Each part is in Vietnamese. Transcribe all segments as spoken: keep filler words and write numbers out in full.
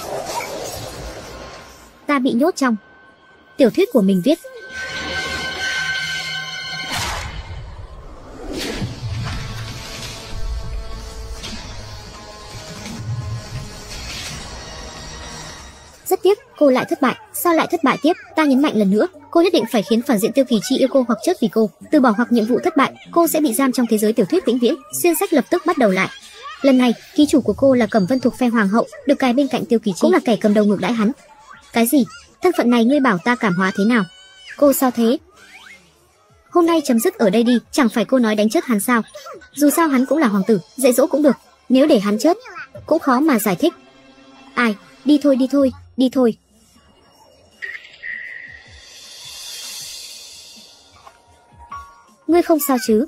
Ta bị nhốt trong tiểu thuyết của mình viết. Rất tiếc, cô lại thất bại. Sao lại thất bại tiếp? Ta nhấn mạnh lần nữa, cô nhất định phải khiến phản diện Tiêu Kỳ Chi yêu cô hoặc chết vì cô. Từ bỏ hoặc nhiệm vụ thất bại, cô sẽ bị giam trong thế giới tiểu thuyết vĩnh viễn. Xuyên sách lập tức bắt đầu lại. Lần này, ký chủ của cô là Cẩm Vân thuộc phe hoàng hậu, được cài bên cạnh Tiêu Kỳ Chi, cũng là kẻ cầm đầu ngược đãi hắn. Cái gì? Thân phận này ngươi bảo ta cảm hóa thế nào? Cô sao thế? Hôm nay chấm dứt ở đây đi, chẳng phải cô nói đánh chết hắn sao? Dù sao hắn cũng là hoàng tử, dạy dỗ cũng được. Nếu để hắn chết, cũng khó mà giải thích. Ai, đi thôi đi thôi, đi thôi. Ngươi không sao chứ?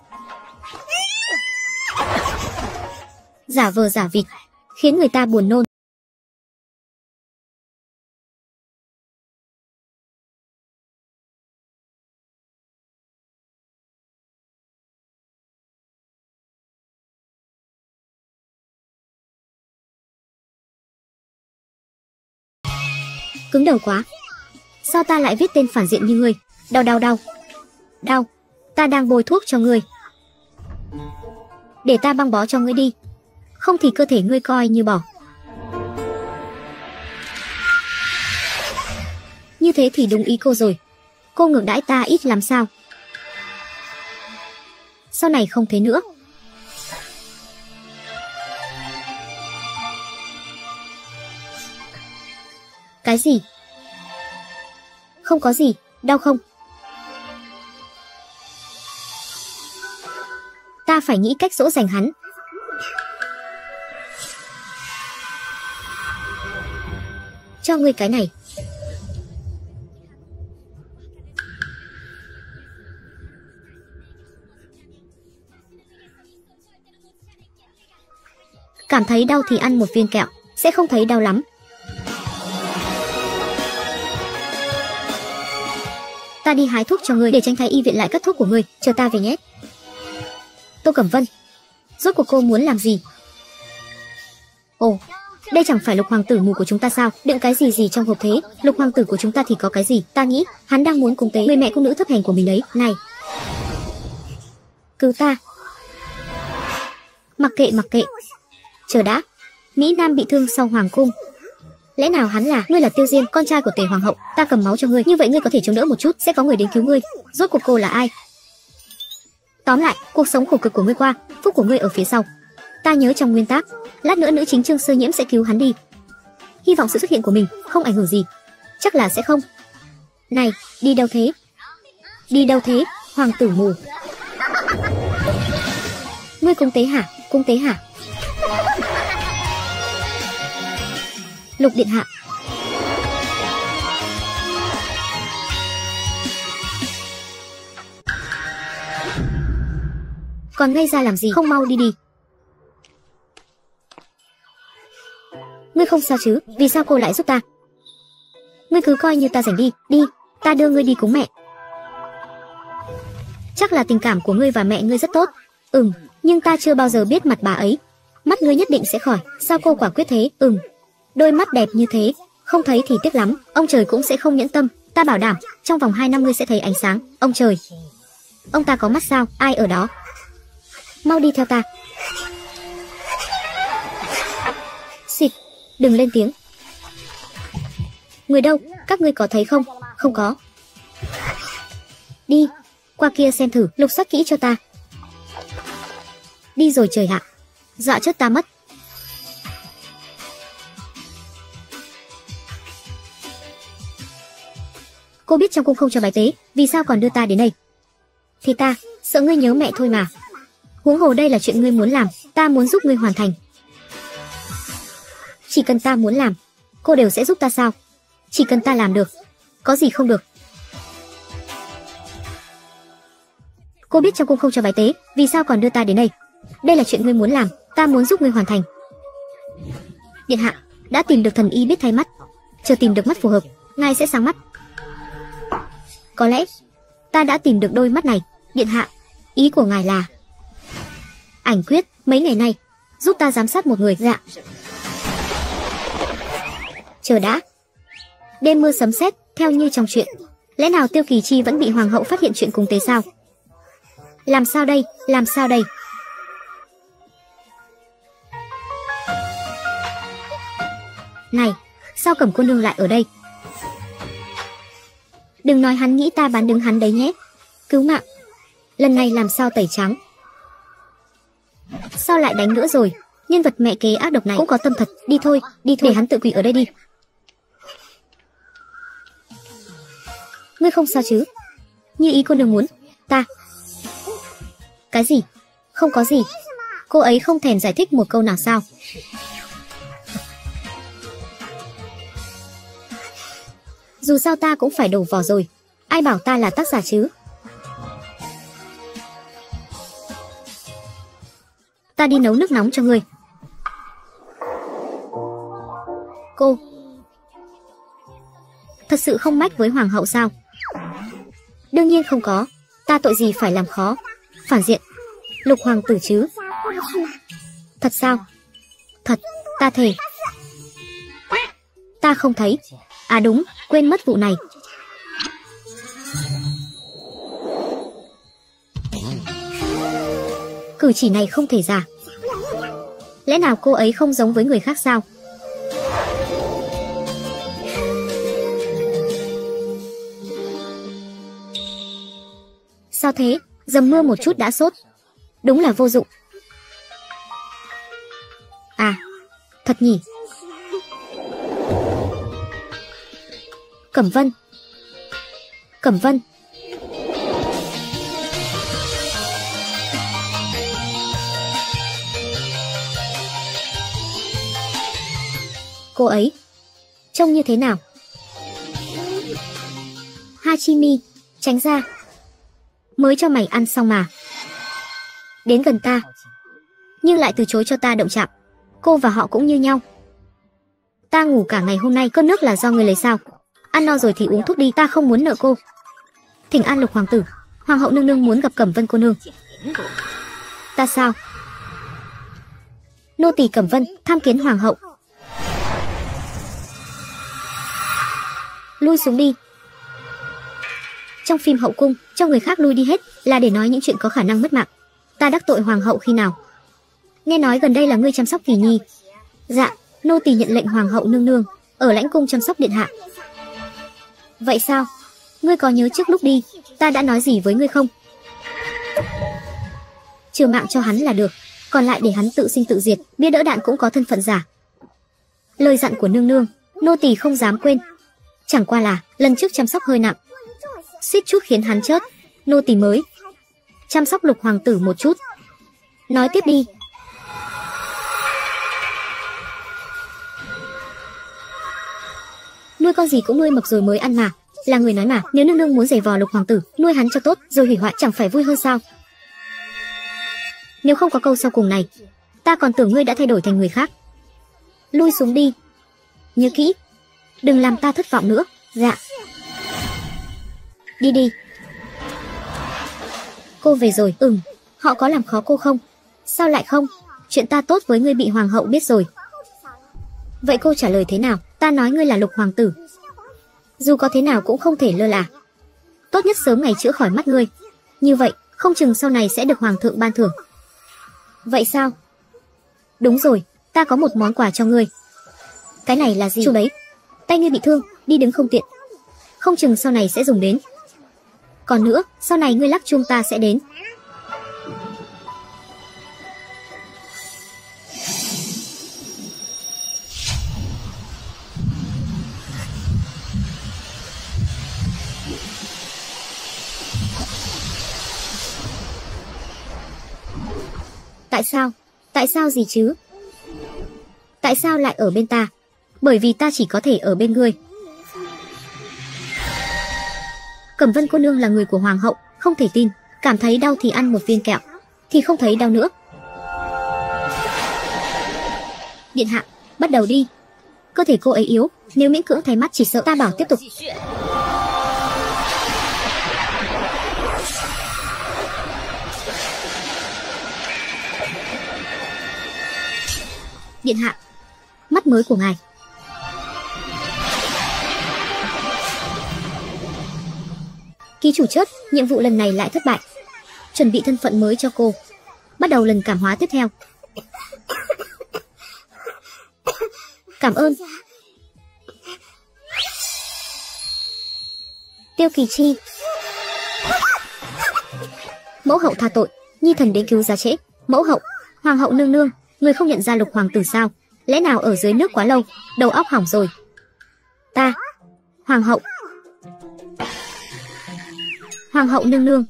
Giả vờ giả vịt, khiến người ta buồn nôn. Cứng đầu quá. Sao ta lại viết tên phản diện như ngươi? Đau đau đau. Đau. Ta đang bôi thuốc cho ngươi. Để ta băng bó cho ngươi đi. Không thì cơ thể ngươi coi như bỏ. Như thế thì đúng ý cô rồi. Cô ngược đãi ta ít làm sao? Sau này không thế nữa. Cái gì? Không có gì, đau không? Ta phải nghĩ cách dỗ dành hắn. Cho ngươi cái này. Cảm thấy đau thì ăn một viên kẹo, sẽ không thấy đau lắm. Ta đi hái thuốc cho ngươi để tránh Thái y viện lại cắt thuốc của ngươi, chờ ta về nhé. Tô Cẩm Vân, rốt cuộc cô muốn làm gì? Ồ, đây chẳng phải Lục hoàng tử mù của chúng ta sao? Đựng cái gì gì trong hộp thế? Lục hoàng tử của chúng ta thì có cái gì? Ta nghĩ hắn đang muốn cúng tế người mẹ cung nữ thấp hèn của mình đấy. Này, cứu ta! Mặc kệ mặc kệ. Chờ đã, Mỹ Nam bị thương sau hoàng cung. Lẽ nào hắn là, ngươi là Tiêu Diên, con trai của Tề hoàng hậu, ta cầm máu cho ngươi, như vậy ngươi có thể chống đỡ một chút, sẽ có người đến cứu ngươi. Rốt cuộc cô là ai? Tóm lại, cuộc sống khổ cực của ngươi qua, phúc của ngươi ở phía sau. Ta nhớ trong nguyên tác, lát nữa nữ chính Trương Sơ Nhiễm sẽ cứu hắn đi. Hy vọng sự xuất hiện của mình không ảnh hưởng gì. Chắc là sẽ không. Này, đi đâu thế? Đi đâu thế, hoàng tử mù? Ngươi cung tế hả? Cung tế hả? Lục điện hạ. Còn ngây ra làm gì, không mau đi đi. Ngươi không sao chứ? Vì sao cô lại giúp ta? Ngươi cứ coi như ta rảnh đi, đi, ta đưa ngươi đi cúng mẹ. Chắc là tình cảm của ngươi và mẹ ngươi rất tốt. Ừm, nhưng ta chưa bao giờ biết mặt bà ấy. Mắt ngươi nhất định sẽ khỏi. Sao cô quả quyết thế? Ừm, đôi mắt đẹp như thế, không thấy thì tiếc lắm. Ông trời cũng sẽ không nhẫn tâm. Ta bảo đảm, trong vòng hai năm ngươi sẽ thấy ánh sáng. Ông trời, ông ta có mắt sao? Ai ở đó? Mau đi theo ta. Xịt, đừng lên tiếng. Người đâu? Các ngươi có thấy không? Không có. Đi, qua kia xem thử, lục soát kỹ cho ta. Đi rồi trời ạ. Dọa chết ta mất. Cô biết trong cung không cho bài tế, vì sao còn đưa ta đến đây? Thì ta sợ ngươi nhớ mẹ thôi mà. Huống hồ đây là chuyện ngươi muốn làm, ta muốn giúp ngươi hoàn thành. Chỉ cần ta muốn làm, cô đều sẽ giúp ta sao? Chỉ cần ta làm được, có gì không được? Cô biết trong cung không cho bài tế, vì sao còn đưa ta đến đây? Đây là chuyện ngươi muốn làm, ta muốn giúp ngươi hoàn thành. Điện hạ, đã tìm được thần y biết thay mắt. Chờ tìm được mắt phù hợp, ngài sẽ sáng mắt. Có lẽ ta đã tìm được đôi mắt này. Điện hạ, ý của ngài là ảnh quyết mấy ngày nay giúp ta giám sát một người. Dạ. Chờ đã. Đêm mưa sấm sét, theo như trong chuyện, lẽ nào Tiêu Kỳ Chi vẫn bị hoàng hậu phát hiện chuyện cùng tế sao? Làm sao đây, làm sao đây? Này, sao Cẩm cô nương lại ở đây? Đừng nói hắn nghĩ ta bán đứng hắn đấy nhé. Cứu mạng. Lần này làm sao tẩy trắng? Sao lại đánh nữa rồi? Nhân vật mẹ kế ác độc này cũng có tâm thật. Đi thôi, đi thôi, để hắn tự quỷ ở đây đi. Ngươi không sao chứ? Như ý cô nương muốn. Ta. Cái gì? Không có gì. Cô ấy không thèm giải thích một câu nào sao? Dù sao ta cũng phải đổ vỏ rồi. Ai bảo ta là tác giả chứ? Ta đi nấu nước nóng cho ngươi. Cô thật sự không mách với hoàng hậu sao? Đương nhiên không có. Ta tội gì phải làm khó. Phản diện Lục hoàng tử chứ? Thật sao? Thật, ta thề. Ta không thấy. À đúng, quên mất vụ này. Cử chỉ này không thể giả. Lẽ nào cô ấy không giống với người khác sao? Sao thế? Dầm mưa một chút đã sốt. Đúng là vô dụng. À, thật nhỉ. Cẩm Vân. Cẩm Vân. Cô ấy trông như thế nào? Hachimi, tránh ra. Mới cho mày ăn xong mà. Đến gần ta, nhưng lại từ chối cho ta động chạm. Cô và họ cũng như nhau. Ta ngủ cả ngày hôm nay, cơn nước là do người lấy sao? Ăn no rồi thì uống thuốc đi, ta không muốn nợ cô. Thỉnh an Lục hoàng tử. Hoàng hậu nương nương muốn gặp Cẩm Vân cô nương. Ta sao? Nô tỳ Cẩm Vân tham kiến hoàng hậu. Lui xuống đi. Trong phim hậu cung, cho người khác lui đi hết là để nói những chuyện có khả năng mất mạng. Ta đắc tội hoàng hậu khi nào? Nghe nói gần đây là ngươi chăm sóc Kỳ Nhi. Dạ, nô tỳ nhận lệnh hoàng hậu nương nương ở lãnh cung chăm sóc điện hạ. Vậy sao? Ngươi có nhớ trước lúc đi ta đã nói gì với ngươi không? Trừ mạng cho hắn là được, còn lại để hắn tự sinh tự diệt. Bia đỡ đạn cũng có thân phận giả. Lời dặn của nương nương nô tỳ không dám quên. Chẳng qua là lần trước chăm sóc hơi nặng, suýt chút khiến hắn chết. Nô tỳ mới chăm sóc Lục hoàng tử một chút. Nói tiếp đi. Nuôi con gì cũng nuôi mập rồi mới ăn mà. Là người nói mà, nếu nương nương muốn giày vò Lục hoàng tử, nuôi hắn cho tốt rồi hủy hoại chẳng phải vui hơn sao? Nếu không có câu sau cùng này, ta còn tưởng ngươi đã thay đổi thành người khác. Lui xuống đi. Nhớ kỹ, đừng làm ta thất vọng nữa. Dạ. Đi đi. Cô về rồi. Ừm. Họ có làm khó cô không? Sao lại không? Chuyện ta tốt với ngươi bị hoàng hậu biết rồi. Vậy cô trả lời thế nào? Ta nói ngươi là Lục hoàng tử. Dù có thế nào cũng không thể lơ là. Tốt nhất sớm ngày chữa khỏi mắt ngươi. Như vậy, không chừng sau này sẽ được hoàng thượng ban thưởng. Vậy sao? Đúng rồi, ta có một món quà cho ngươi. Cái này là gì? Chú đấy. Tay ngươi bị thương, đi đứng không tiện. Không chừng sau này sẽ dùng đến. Còn nữa, sau này ngươi lắc chuông ta sẽ đến. Tại sao? Tại sao gì chứ? Tại sao lại ở bên ta? Bởi vì ta chỉ có thể ở bên ngươi. Cẩm Vân cô nương là người của hoàng hậu, không thể tin. Cảm thấy đau thì ăn một viên kẹo, thì không thấy đau nữa. Điện hạ, bắt đầu đi. Cơ thể cô ấy yếu, nếu miễn cưỡng thay mắt chỉ sợ ta bảo tiếp tục. Điện hạ, mắt mới của ngài. Ký chủ chớt, nhiệm vụ lần này lại thất bại. Chuẩn bị thân phận mới cho cô. Bắt đầu lần cảm hóa tiếp theo. Cảm ơn. Tiêu Kỳ Chi. Mẫu hậu tha tội, nhi thần đến cứu giá trễ. Mẫu hậu, hoàng hậu nương nương, người không nhận ra Lục hoàng tử sao? Lẽ nào ở dưới nước quá lâu, đầu óc hỏng rồi? Ta, hoàng hậu. Hoàng hậu nương nương,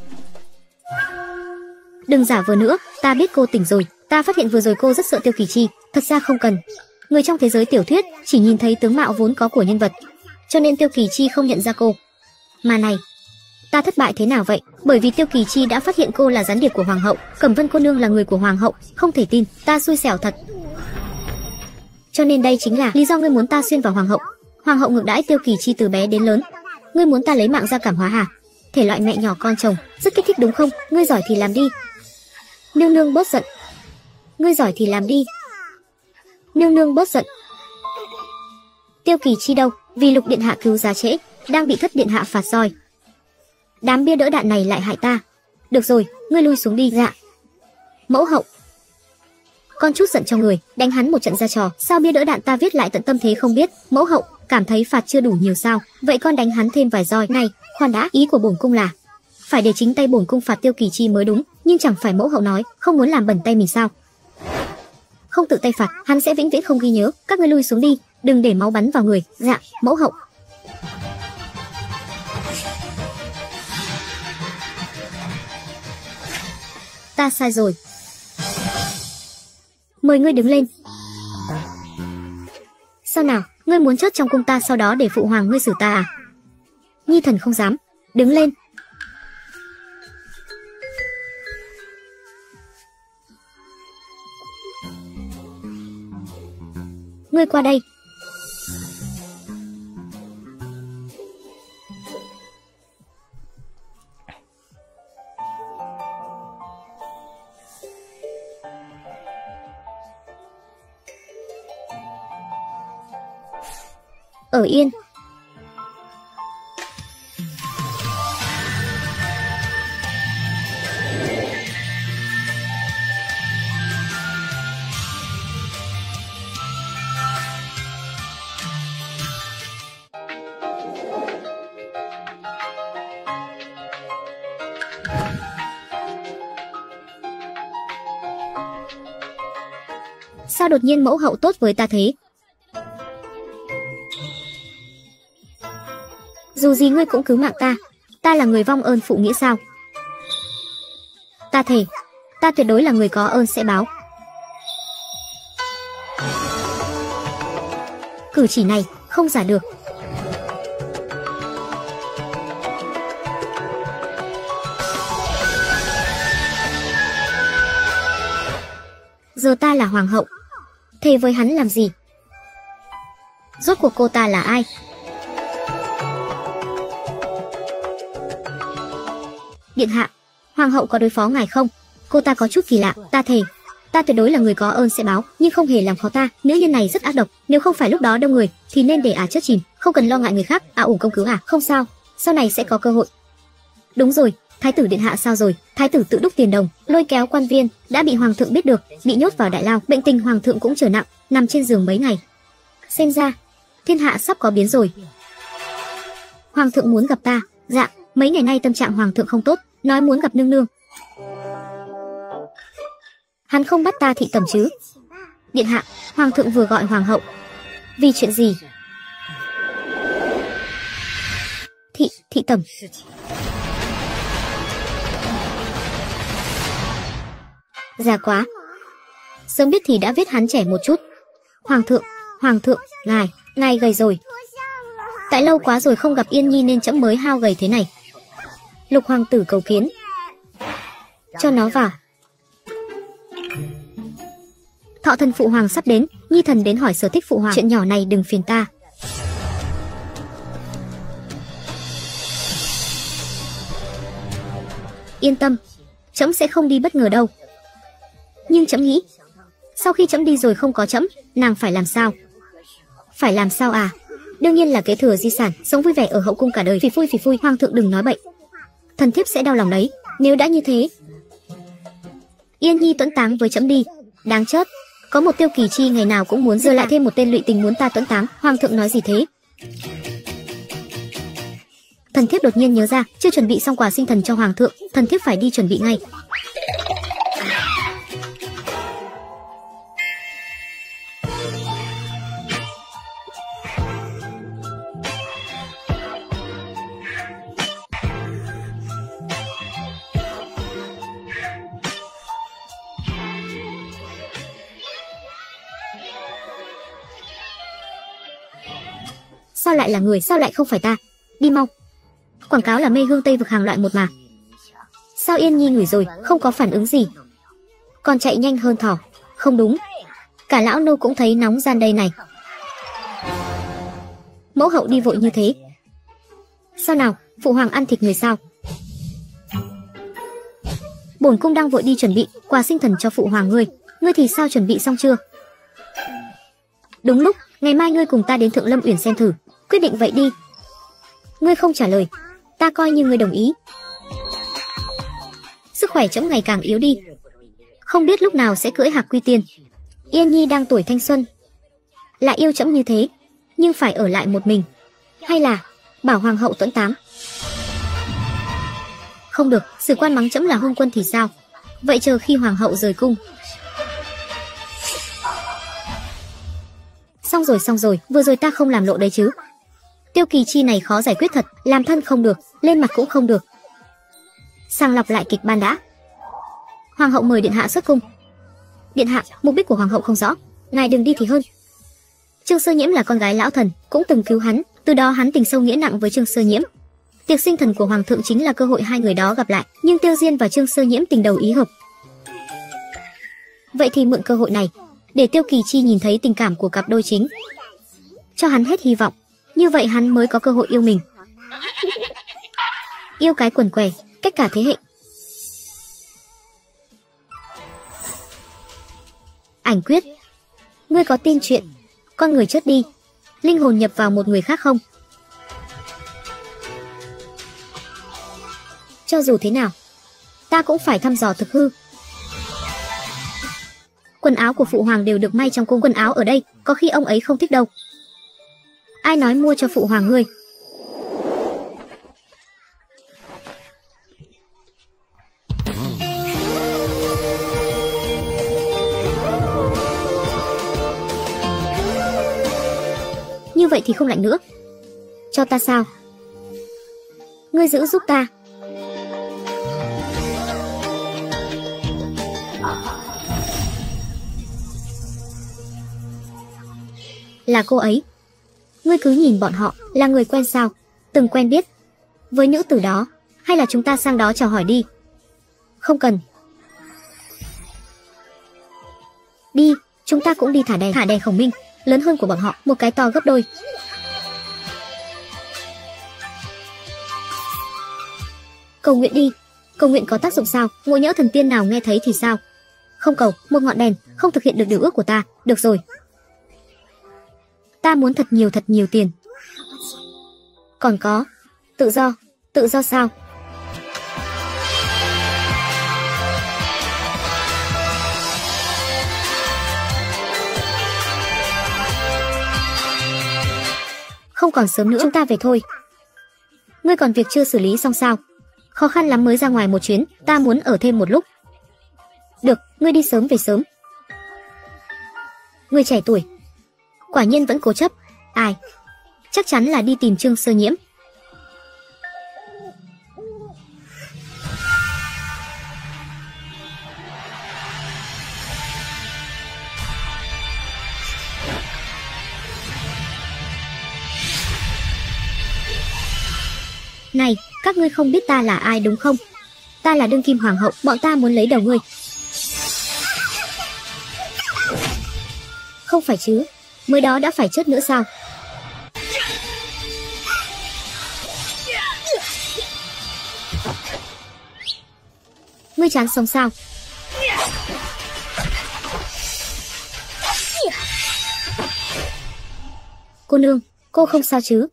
đừng giả vờ nữa, ta biết cô tỉnh rồi. Ta phát hiện vừa rồi cô rất sợ Tiêu Kỳ Chi, thật ra không cần. Người trong thế giới tiểu thuyết chỉ nhìn thấy tướng mạo vốn có của nhân vật, cho nên Tiêu Kỳ Chi không nhận ra cô. Mà này, ta thất bại thế nào vậy? Bởi vì Tiêu Kỳ Chi đã phát hiện cô là gián điệp của hoàng hậu, Cẩm Vân cô nương là người của hoàng hậu, không thể tin, ta xui xẻo thật. Cho nên đây chính là lý do ngươi muốn ta xuyên vào hoàng hậu. Hoàng hậu ngược đãi Tiêu Kỳ Chi từ bé đến lớn. Ngươi muốn ta lấy mạng ra cảm hóa hả? Thể loại mẹ nhỏ con chồng, rất kích thích đúng không? Ngươi giỏi thì làm đi. Nương nương bớt giận. Ngươi giỏi thì làm đi. Nương nương bớt giận. Tiêu Kỳ Chi đâu? Vì Lục điện hạ cứu giá trễ, đang bị Thất điện hạ phạt roi. Đám bia đỡ đạn này lại hại ta. Được rồi, ngươi lui xuống đi. Dạ. Mẫu hậu. Con chút giận cho người, đánh hắn một trận ra trò. Sao bia đỡ đạn ta viết lại tận tâm thế không biết? Mẫu hậu, cảm thấy phạt chưa đủ nhiều sao? Vậy con đánh hắn thêm vài roi. Này, khoan đã, ý của bổn cung là phải để chính tay bổn cung phạt Tiêu Kỳ Chi mới đúng, nhưng chẳng phải mẫu hậu nói không muốn làm bẩn tay mình sao? Không tự tay phạt, hắn sẽ vĩnh viễn không ghi nhớ. Các ngươi lui xuống đi, đừng để máu bắn vào người. Dạ, mẫu hậu. Ta sai rồi. Mời ngươi đứng lên. Sao nào, ngươi muốn chốt trong cung ta sau đó để phụ hoàng ngươi xử ta à? Nhi thần không dám. Đứng lên. Ngươi qua đây. Ở yên. Sao đột nhiên mẫu hậu tốt với ta thế? Dù gì ngươi cũng cứu mạng ta, ta là người vong ơn phụ nghĩa sao? Ta thề, ta tuyệt đối là người có ơn sẽ báo. Cử chỉ này không giả được. Giờ ta là hoàng hậu, thề với hắn làm gì? Rốt cuộc cô ta là ai? Điện hạ, hoàng hậu có đối phó ngài không? Cô ta có chút kỳ lạ. Ta thề, ta tuyệt đối là người có ơn sẽ báo, nhưng không hề làm khó ta. Nữ nhân này rất ác độc, nếu không phải lúc đó đông người thì nên để ả chết chìm, không cần lo ngại người khác. À ủ công cứu à? Không sao, sau này sẽ có cơ hội. Đúng rồi, thái tử điện hạ sao rồi? Thái tử tự đúc tiền đồng, lôi kéo quan viên, đã bị hoàng thượng biết được, bị nhốt vào đại lao. Bệnh tình hoàng thượng cũng trở nặng, nằm trên giường mấy ngày. Xem ra thiên hạ sắp có biến rồi. Hoàng thượng muốn gặp ta. Dạ, mấy ngày nay tâm trạng hoàng thượng không tốt, nói muốn gặp nương nương. Hắn không bắt ta thị tẩm chứ? Điện hạ, hoàng thượng vừa gọi hoàng hậu. Vì chuyện gì? Thị, thị tẩm. Già quá. Sớm biết thì đã viết hắn trẻ một chút. Hoàng thượng, hoàng thượng, ngài, ngài gầy rồi. Tại lâu quá rồi không gặp Yên Nhi nên trẫm mới hao gầy thế này. Lục hoàng tử cầu kiến. Cho nó vào. Thọ thần phụ hoàng sắp đến, Nhi thần đến hỏi sở thích phụ hoàng. Chuyện nhỏ này đừng phiền ta. Yên tâm, trẫm sẽ không đi bất ngờ đâu. Nhưng trẫm nghĩ, sau khi trẫm đi rồi không có trẫm, nàng phải làm sao? Phải làm sao à? đương nhiên là kế thừa di sản, sống vui vẻ ở hậu cung cả đời. Phì phui phì phui, hoàng thượng đừng nói bậy, thần thiếp sẽ đau lòng đấy. Nếu đã như thế, Yên Nhi tuẫn táng với trẫm đi. Đáng chớt, có một Tiêu Kỳ Chi ngày nào cũng muốn giờ lại thêm một tên lụy tình muốn ta tuẫn táng. Hoàng thượng nói gì thế? Thần thiếp đột nhiên nhớ ra, chưa chuẩn bị xong quà sinh thần cho hoàng thượng, thần thiếp phải đi chuẩn bị ngay. Sao lại là người, sao lại không phải ta? Đi mau. Quảng cáo là mê hương Tây vực hàng loại một mà. Sao Yên Nhi ngửi rồi, không có phản ứng gì, còn chạy nhanh hơn thỏ. Không đúng, cả lão nô cũng thấy nóng gian đây này. Mẫu hậu đi vội như thế. Sao nào, phụ hoàng ăn thịt người sao? Bổn cung đang vội đi chuẩn bị quà sinh thần cho phụ hoàng ngươi. Ngươi thì sao, chuẩn bị xong chưa? Đúng lúc, ngày mai ngươi cùng ta đến Thượng Lâm Uyển xem thử. Quyết định vậy đi. Ngươi không trả lời, ta coi như ngươi đồng ý. Sức khỏe trẫm ngày càng yếu đi, không biết lúc nào sẽ cưỡi Hạc Quy Tiên. Yên Nhi đang tuổi thanh xuân, lại yêu trẫm như thế, nhưng phải ở lại một mình, hay là bảo hoàng hậu tuẫn táng? Không được, sử quan mắng trẫm là hôn quân thì sao? Vậy chờ khi hoàng hậu rời cung. Xong rồi xong rồi, vừa rồi ta không làm lộ đấy chứ? Tiêu Kỳ Chi này khó giải quyết thật, làm thân không được, lên mặt cũng không được. Sàng lọc lại kịch ban đã. Hoàng hậu mời điện hạ xuất cung. Điện hạ, mục đích của hoàng hậu không rõ, ngài đừng đi thì hơn. Trương Sơ Nhiễm là con gái lão thần, cũng từng cứu hắn, từ đó hắn tình sâu nghĩa nặng với Trương Sơ Nhiễm. Tiệc sinh thần của hoàng thượng chính là cơ hội hai người đó gặp lại, nhưng Tiêu Diên và Trương Sơ Nhiễm tình đầu ý hợp. Vậy thì mượn cơ hội này để Tiêu Kỳ Chi nhìn thấy tình cảm của cặp đôi chính, cho hắn hết hy vọng, như vậy hắn mới có cơ hội yêu mình. Yêu cái quần què, cách cả thế hệ. Ảnh Quyết, ngươi có tin chuyện con người chết đi, linh hồn nhập vào một người khác không? Cho dù thế nào, ta cũng phải thăm dò thực hư. Quần áo của phụ hoàng đều được may trong cung, quần áo ở đây có khi ông ấy không thích đâu. Ai nói mua cho phụ hoàng ngươi? Như vậy thì không lạnh nữa. Cho ta sao? Ngươi giữ giúp ta. Là cô ấy. Ngươi cứ nhìn bọn họ, là người quen sao? Từng quen biết với nữ tử đó, hay là chúng ta sang đó chào hỏi đi? Không cần. Đi, chúng ta cũng đi thả đèn. Thả đèn Khổng Minh, lớn hơn của bọn họ, một cái to gấp đôi. Cầu nguyện đi. Cầu nguyện có tác dụng sao? Ngộ nhỡ thần tiên nào nghe thấy thì sao? Không cầu, một ngọn đèn không thực hiện được điều ước của ta. Được rồi, ta muốn thật nhiều thật nhiều tiền. Còn có tự do. Tự do sao? Không còn sớm nữa, chúng ta về thôi. Ngươi còn việc chưa xử lý xong sao? Khó khăn lắm mới ra ngoài một chuyến, ta muốn ở thêm một lúc. Được, ngươi đi sớm về sớm. Ngươi trẻ tuổi, quả nhiên vẫn cố chấp. Ai? Chắc chắn là đi tìm Trương Sơ Nhiễm. Này, các ngươi không biết ta là ai đúng không? Ta là đương kim hoàng hậu, bọn ta muốn lấy đầu ngươi. Không phải chứ, mới đó đã phải chết nữa sao? Ngươi chán sống sao? Cô nương, Cô không sao chứ?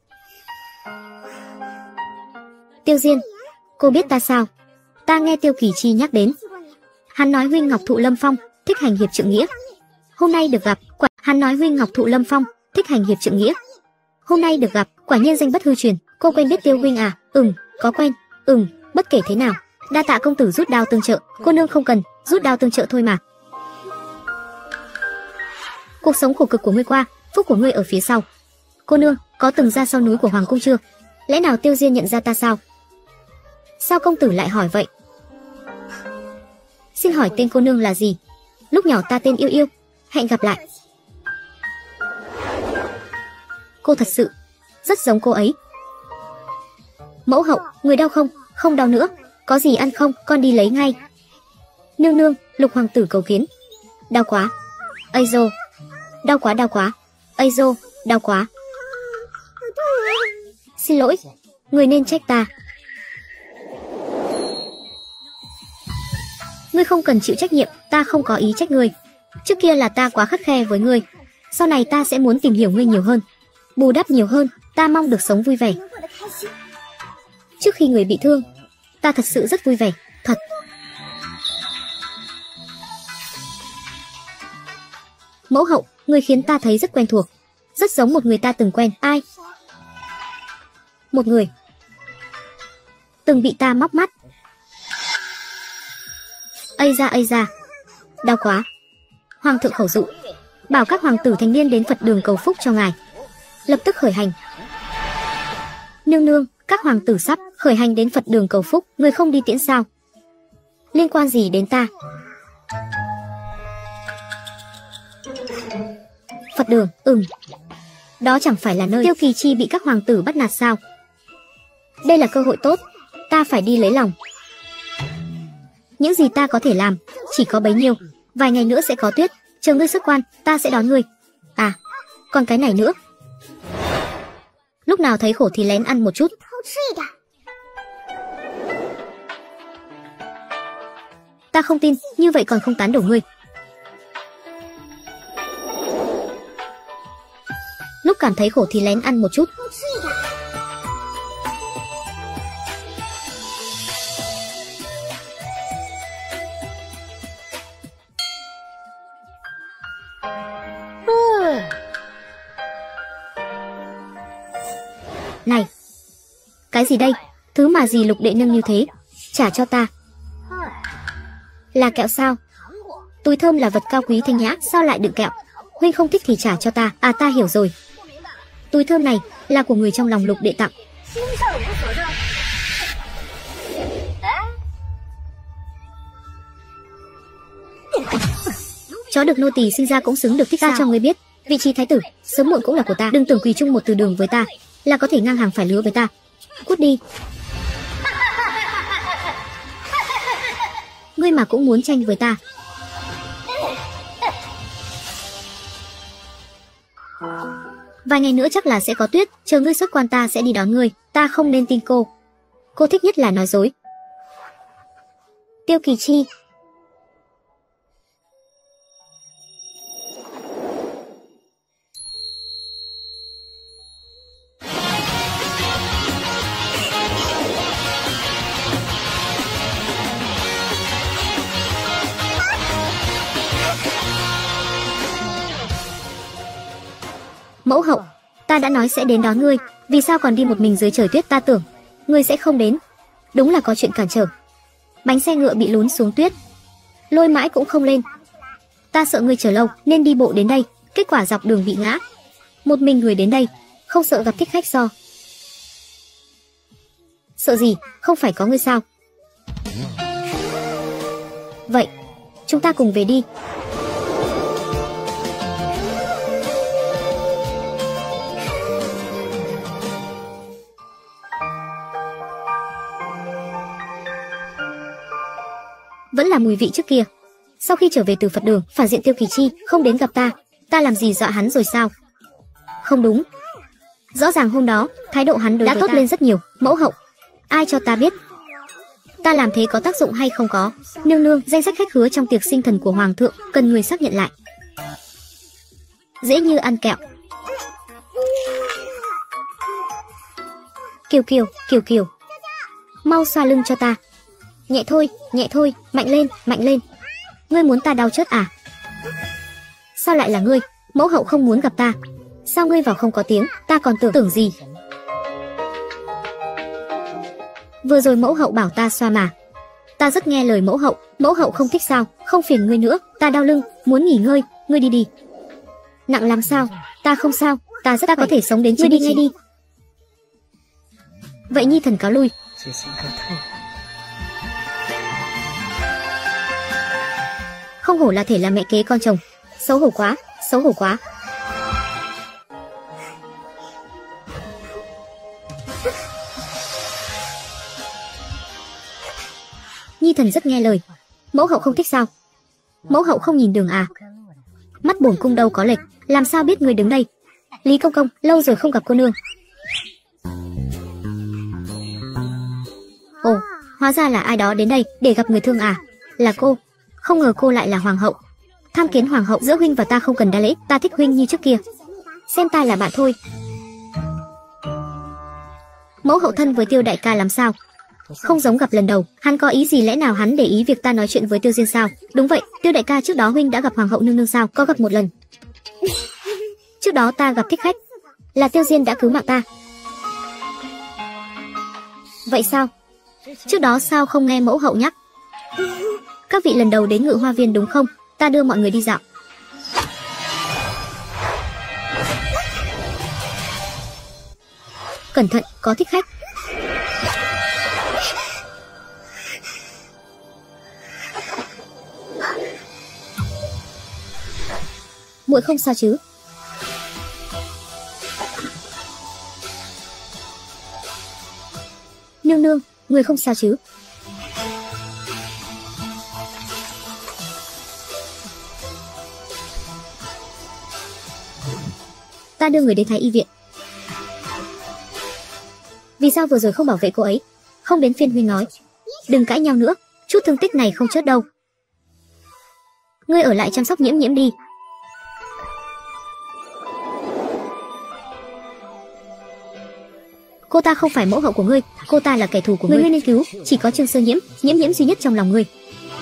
Tiêu Diên, cô biết ta sao? Ta nghe Tiêu Kỳ Chi nhắc đến. Hắn nói huynh Ngọc Thụ Lâm Phong thích hành hiệp trượng nghĩa. Hôm nay được gặp, quả hắn nói huynh Ngọc Thụ Lâm Phong thích hành hiệp trượng nghĩa. Hôm nay được gặp, quả nhiên danh bất hư truyền. Cô quen biết Tiêu huynh à? Ừm, có quen. Ừm, bất kể thế nào, đa tạ công tử rút đao tương trợ. Cô nương không cần rút đao tương trợ thôi mà. Cuộc sống khổ cực của ngươi qua, phúc của ngươi ở phía sau. Cô nương có từng ra sau núi của hoàng cung chưa? Lẽ nào Tiêu Diên nhận ra ta sao? Sao công tử lại hỏi vậy? Xin hỏi tên cô nương là gì? Lúc nhỏ ta tên Yêu Yêu. Hẹn gặp lại. Cô thật sự rất giống cô ấy. Mẫu hậu, người đau không? Không đau nữa. Có gì ăn không? Con đi lấy ngay. Nương nương, Lục hoàng tử cầu kiến. Đau quá. Ây dô. Đau quá đau quá. Ây dô, đau quá. Xin lỗi, người nên trách ta. Ngươi không cần chịu trách nhiệm, ta không có ý trách ngươi. Trước kia là ta quá khắt khe với ngươi. Sau này ta sẽ muốn tìm hiểu ngươi nhiều hơn, bù đắp nhiều hơn. Ta mong được sống vui vẻ. Trước khi người bị thương, ta thật sự rất vui vẻ, thật. Mẫu hậu, ngươi khiến ta thấy rất quen thuộc, rất giống một người ta từng quen. Ai? Một người từng bị ta móc mắt. Ây da ây da, đau quá. Hoàng thượng khẩu dụ, bảo các hoàng tử thanh niên đến Phật đường cầu phúc cho ngài. Lập tức khởi hành. Nương nương, các hoàng tử sắp khởi hành đến Phật đường cầu phúc, người không đi tiễn sao? Liên quan gì đến ta? Phật đường, ừm. Đó chẳng phải là nơi Tiêu Kỳ Chi bị các hoàng tử bắt nạt sao? Đây là cơ hội tốt, ta phải đi lấy lòng. Những gì ta có thể làm chỉ có bấy nhiêu. Vài ngày nữa sẽ có tuyết, chờ ngươi xuất quan, ta sẽ đón ngươi. À, còn cái này nữa. Lúc nào thấy khổ thì lén ăn một chút. Ta không tin, như vậy còn không tán đổ ngươi. Lúc cảm thấy khổ thì lén ăn một chút. Này, cái gì đây? Thứ mà gì Lục đệ nâng như thế? Trả cho ta. Là kẹo sao? Túi thơm là vật cao quý thanh nhã, sao lại đựng kẹo? Huynh không thích thì trả cho ta. À, ta hiểu rồi. Túi thơm này là của người trong lòng Lục đệ tặng. Chó được nô tỳ sinh ra cũng xứng được thích. Ta cho ngươi biết, vị trí thái tử sớm muộn cũng là của ta. Đừng tưởng quỳ chung một từ đường với ta là có thể ngang hàng phải lứa với ta. Cút đi. Ngươi mà cũng muốn tranh với ta? Vài ngày nữa chắc là sẽ có tuyết, chờ ngươi xuất quan ta sẽ đi đón ngươi. Ta không nên tin cô. Cô thích nhất là nói dối. Tiêu Kỳ Chi. Mẫu hậu, ta đã nói sẽ đến đón ngươi, vì sao còn đi một mình dưới trời tuyết? Ta tưởng ngươi sẽ không đến. Đúng là có chuyện cản trở. Bánh xe ngựa bị lún xuống tuyết, lôi mãi cũng không lên. Ta sợ ngươi chờ lâu nên đi bộ đến đây, kết quả dọc đường bị ngã. Một mình người đến đây, không sợ gặp thích khách sao? Sợ gì, không phải có ngươi sao? Vậy, chúng ta cùng về đi. Vẫn là mùi vị trước kia. Sau khi trở về từ Phật đường, phản diện Tiêu Kỳ Chi không đến gặp ta. Ta làm gì dọa hắn rồi sao? Không đúng. Rõ ràng hôm đó thái độ hắn đối đã tốt ta lên rất nhiều. Mẫu hậu, ai cho ta biết ta làm thế có tác dụng hay không có? Nương nương, danh sách khách hứa trong tiệc sinh thần của hoàng thượng cần người xác nhận lại. Dễ như ăn kẹo. Kiều Kiều, Kiều Kiều, mau xoa lưng cho ta. Nhẹ thôi, nhẹ thôi, mạnh lên, mạnh lên. Ngươi muốn ta đau chết à? Sao lại là ngươi? Mẫu hậu không muốn gặp ta. Sao ngươi vào không có tiếng? Ta còn tưởng tưởng gì? Vừa rồi mẫu hậu bảo ta xoa mà. Ta rất nghe lời mẫu hậu. Mẫu hậu không thích sao? Không phiền ngươi nữa. Ta đau lưng, muốn nghỉ ngơi. Ngươi đi đi. Nặng lắm sao? Ta không sao. Ta rất ta có thể sống đến chín mươi. Ngươi đi ngay đi. Vậy Nhi thần cáo lui. Không hổ là thể là mẹ kế con chồng. Xấu hổ quá, xấu hổ quá. Nhi thần rất nghe lời. Mẫu hậu không thích sao? Mẫu hậu không nhìn đường à? Mắt bổn cung đâu có lệch, làm sao biết người đứng đây? Lý công công, lâu rồi không gặp cô nương. Ồ, hóa ra là ai đó đến đây để gặp người thương à? Là cô. Không ngờ cô lại là hoàng hậu. Tham kiến hoàng hậu, giữa huynh và ta không cần đa lễ, ta thích huynh như trước kia. Xem ta là bạn thôi. Mẫu hậu thân với Tiêu đại ca làm sao? Không giống gặp lần đầu. Hắn có ý gì? Lẽ nào hắn để ý việc ta nói chuyện với Tiêu Diên sao? Đúng vậy, Tiêu đại ca, trước đó huynh đã gặp hoàng hậu nương nương sao? Có gặp một lần. Trước đó ta gặp thích khách, là Tiêu Diên đã cứu mạng ta. Vậy sao? Trước đó sao không nghe mẫu hậu nhắc? Các vị lần đầu đến Ngự Hoa Viên đúng không? Ta đưa mọi người đi dạo. Cẩn thận, có thích khách. Muội không sao chứ? Nương nương, người không sao chứ? Ta đưa người đến Thái y viện. Vì sao vừa rồi không bảo vệ cô ấy? Không đến phiên huynh nói. Đừng cãi nhau nữa, chút thương tích này không chết đâu. Ngươi ở lại chăm sóc Nhiễm Nhiễm đi. Cô ta không phải mẫu hậu của ngươi, cô ta là kẻ thù của ngươi. Ngươi nên cứu, chỉ có Trương Sơ Nhiễm, Nhiễm Nhiễm duy nhất trong lòng ngươi.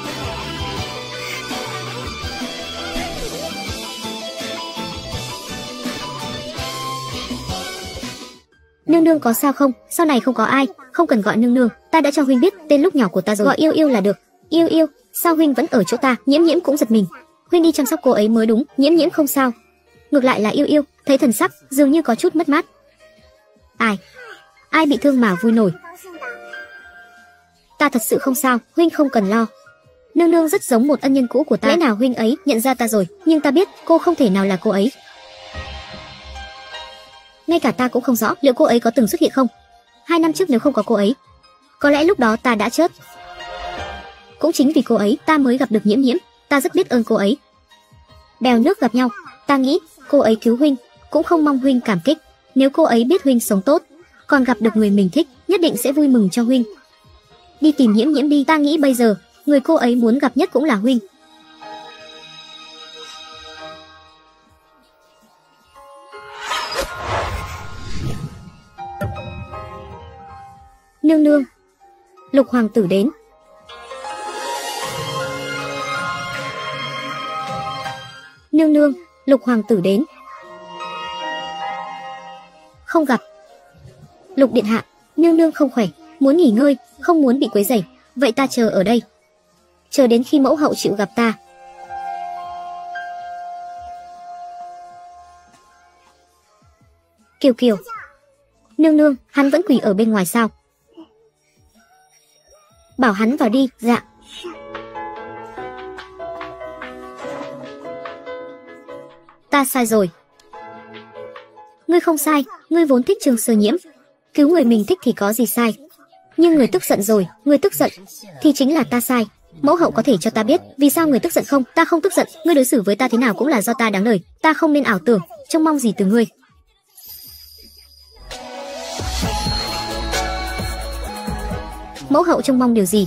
Nương nương có sao không? Sau này không có ai, không cần gọi nương nương, ta đã cho huynh biết tên lúc nhỏ của ta rồi. Gọi Yêu Yêu là được. Yêu Yêu, sao huynh vẫn ở chỗ ta? Nhiễm Nhiễm cũng giật mình. Huynh đi chăm sóc cô ấy mới đúng. Nhiễm Nhiễm không sao. Ngược lại là Yêu Yêu, thấy thần sắc dường như có chút mất mát. Ai? Ai bị thương mà vui nổi? Ta thật sự không sao, huynh không cần lo. Nương nương rất giống một ân nhân cũ của ta. Lẽ nào huynh ấy nhận ra ta rồi? Nhưng ta biết cô không thể nào là cô ấy. Ngay cả ta cũng không rõ liệu cô ấy có từng xuất hiện không. Hai năm trước nếu không có cô ấy, có lẽ lúc đó ta đã chết. Cũng chính vì cô ấy ta mới gặp được Nhiễm Nhiễm. Ta rất biết ơn cô ấy. Bèo nước gặp nhau, ta nghĩ cô ấy cứu huynh, cũng không mong huynh cảm kích. Nếu cô ấy biết huynh sống tốt, còn gặp được người mình thích, nhất định sẽ vui mừng cho huynh. Đi tìm Nhiễm Nhiễm đi, ta nghĩ bây giờ người cô ấy muốn gặp nhất cũng là huynh. Nương nương, Lục hoàng tử đến. Nương nương, Lục hoàng tử đến. Không gặp. Lục điện hạ, nương nương không khỏe, muốn nghỉ ngơi, không muốn bị quấy rầy. Vậy ta chờ ở đây, chờ đến khi mẫu hậu chịu gặp ta. Kiều Kiều, nương nương, hắn vẫn quỳ ở bên ngoài sao? Bảo hắn vào đi. Dạ. Ta sai rồi. Ngươi không sai, ngươi vốn thích Trương Sơ Nhiễm, cứu người mình thích thì có gì sai. Nhưng người tức giận rồi, người tức giận thì chính là ta sai. Mẫu hậu có thể cho ta biết vì sao người tức giận không? Ta không tức giận, ngươi đối xử với ta thế nào cũng là do ta đáng lời. Ta không nên ảo tưởng, trông mong gì từ ngươi. Mẫu hậu trông mong điều gì?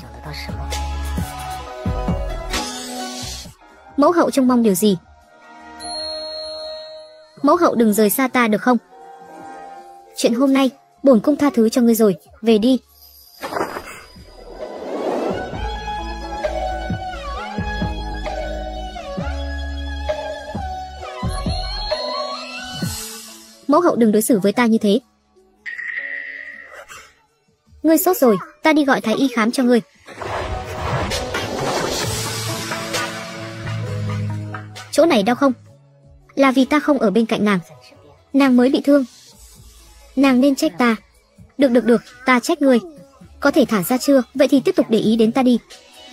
Mẫu hậu trông mong điều gì? Mẫu hậu đừng rời xa ta được không? Chuyện hôm nay bổn cung tha thứ cho ngươi rồi, về đi. Mẫu hậu đừng đối xử với ta như thế. Ngươi sốt rồi, ta đi gọi thái y khám cho ngươi. Chỗ này đau không? Là vì ta không ở bên cạnh nàng. Nàng mới bị thương. Nàng nên trách ta. Được được được, ta trách ngươi. Có thể thả ra chưa? Vậy thì tiếp tục để ý đến ta đi.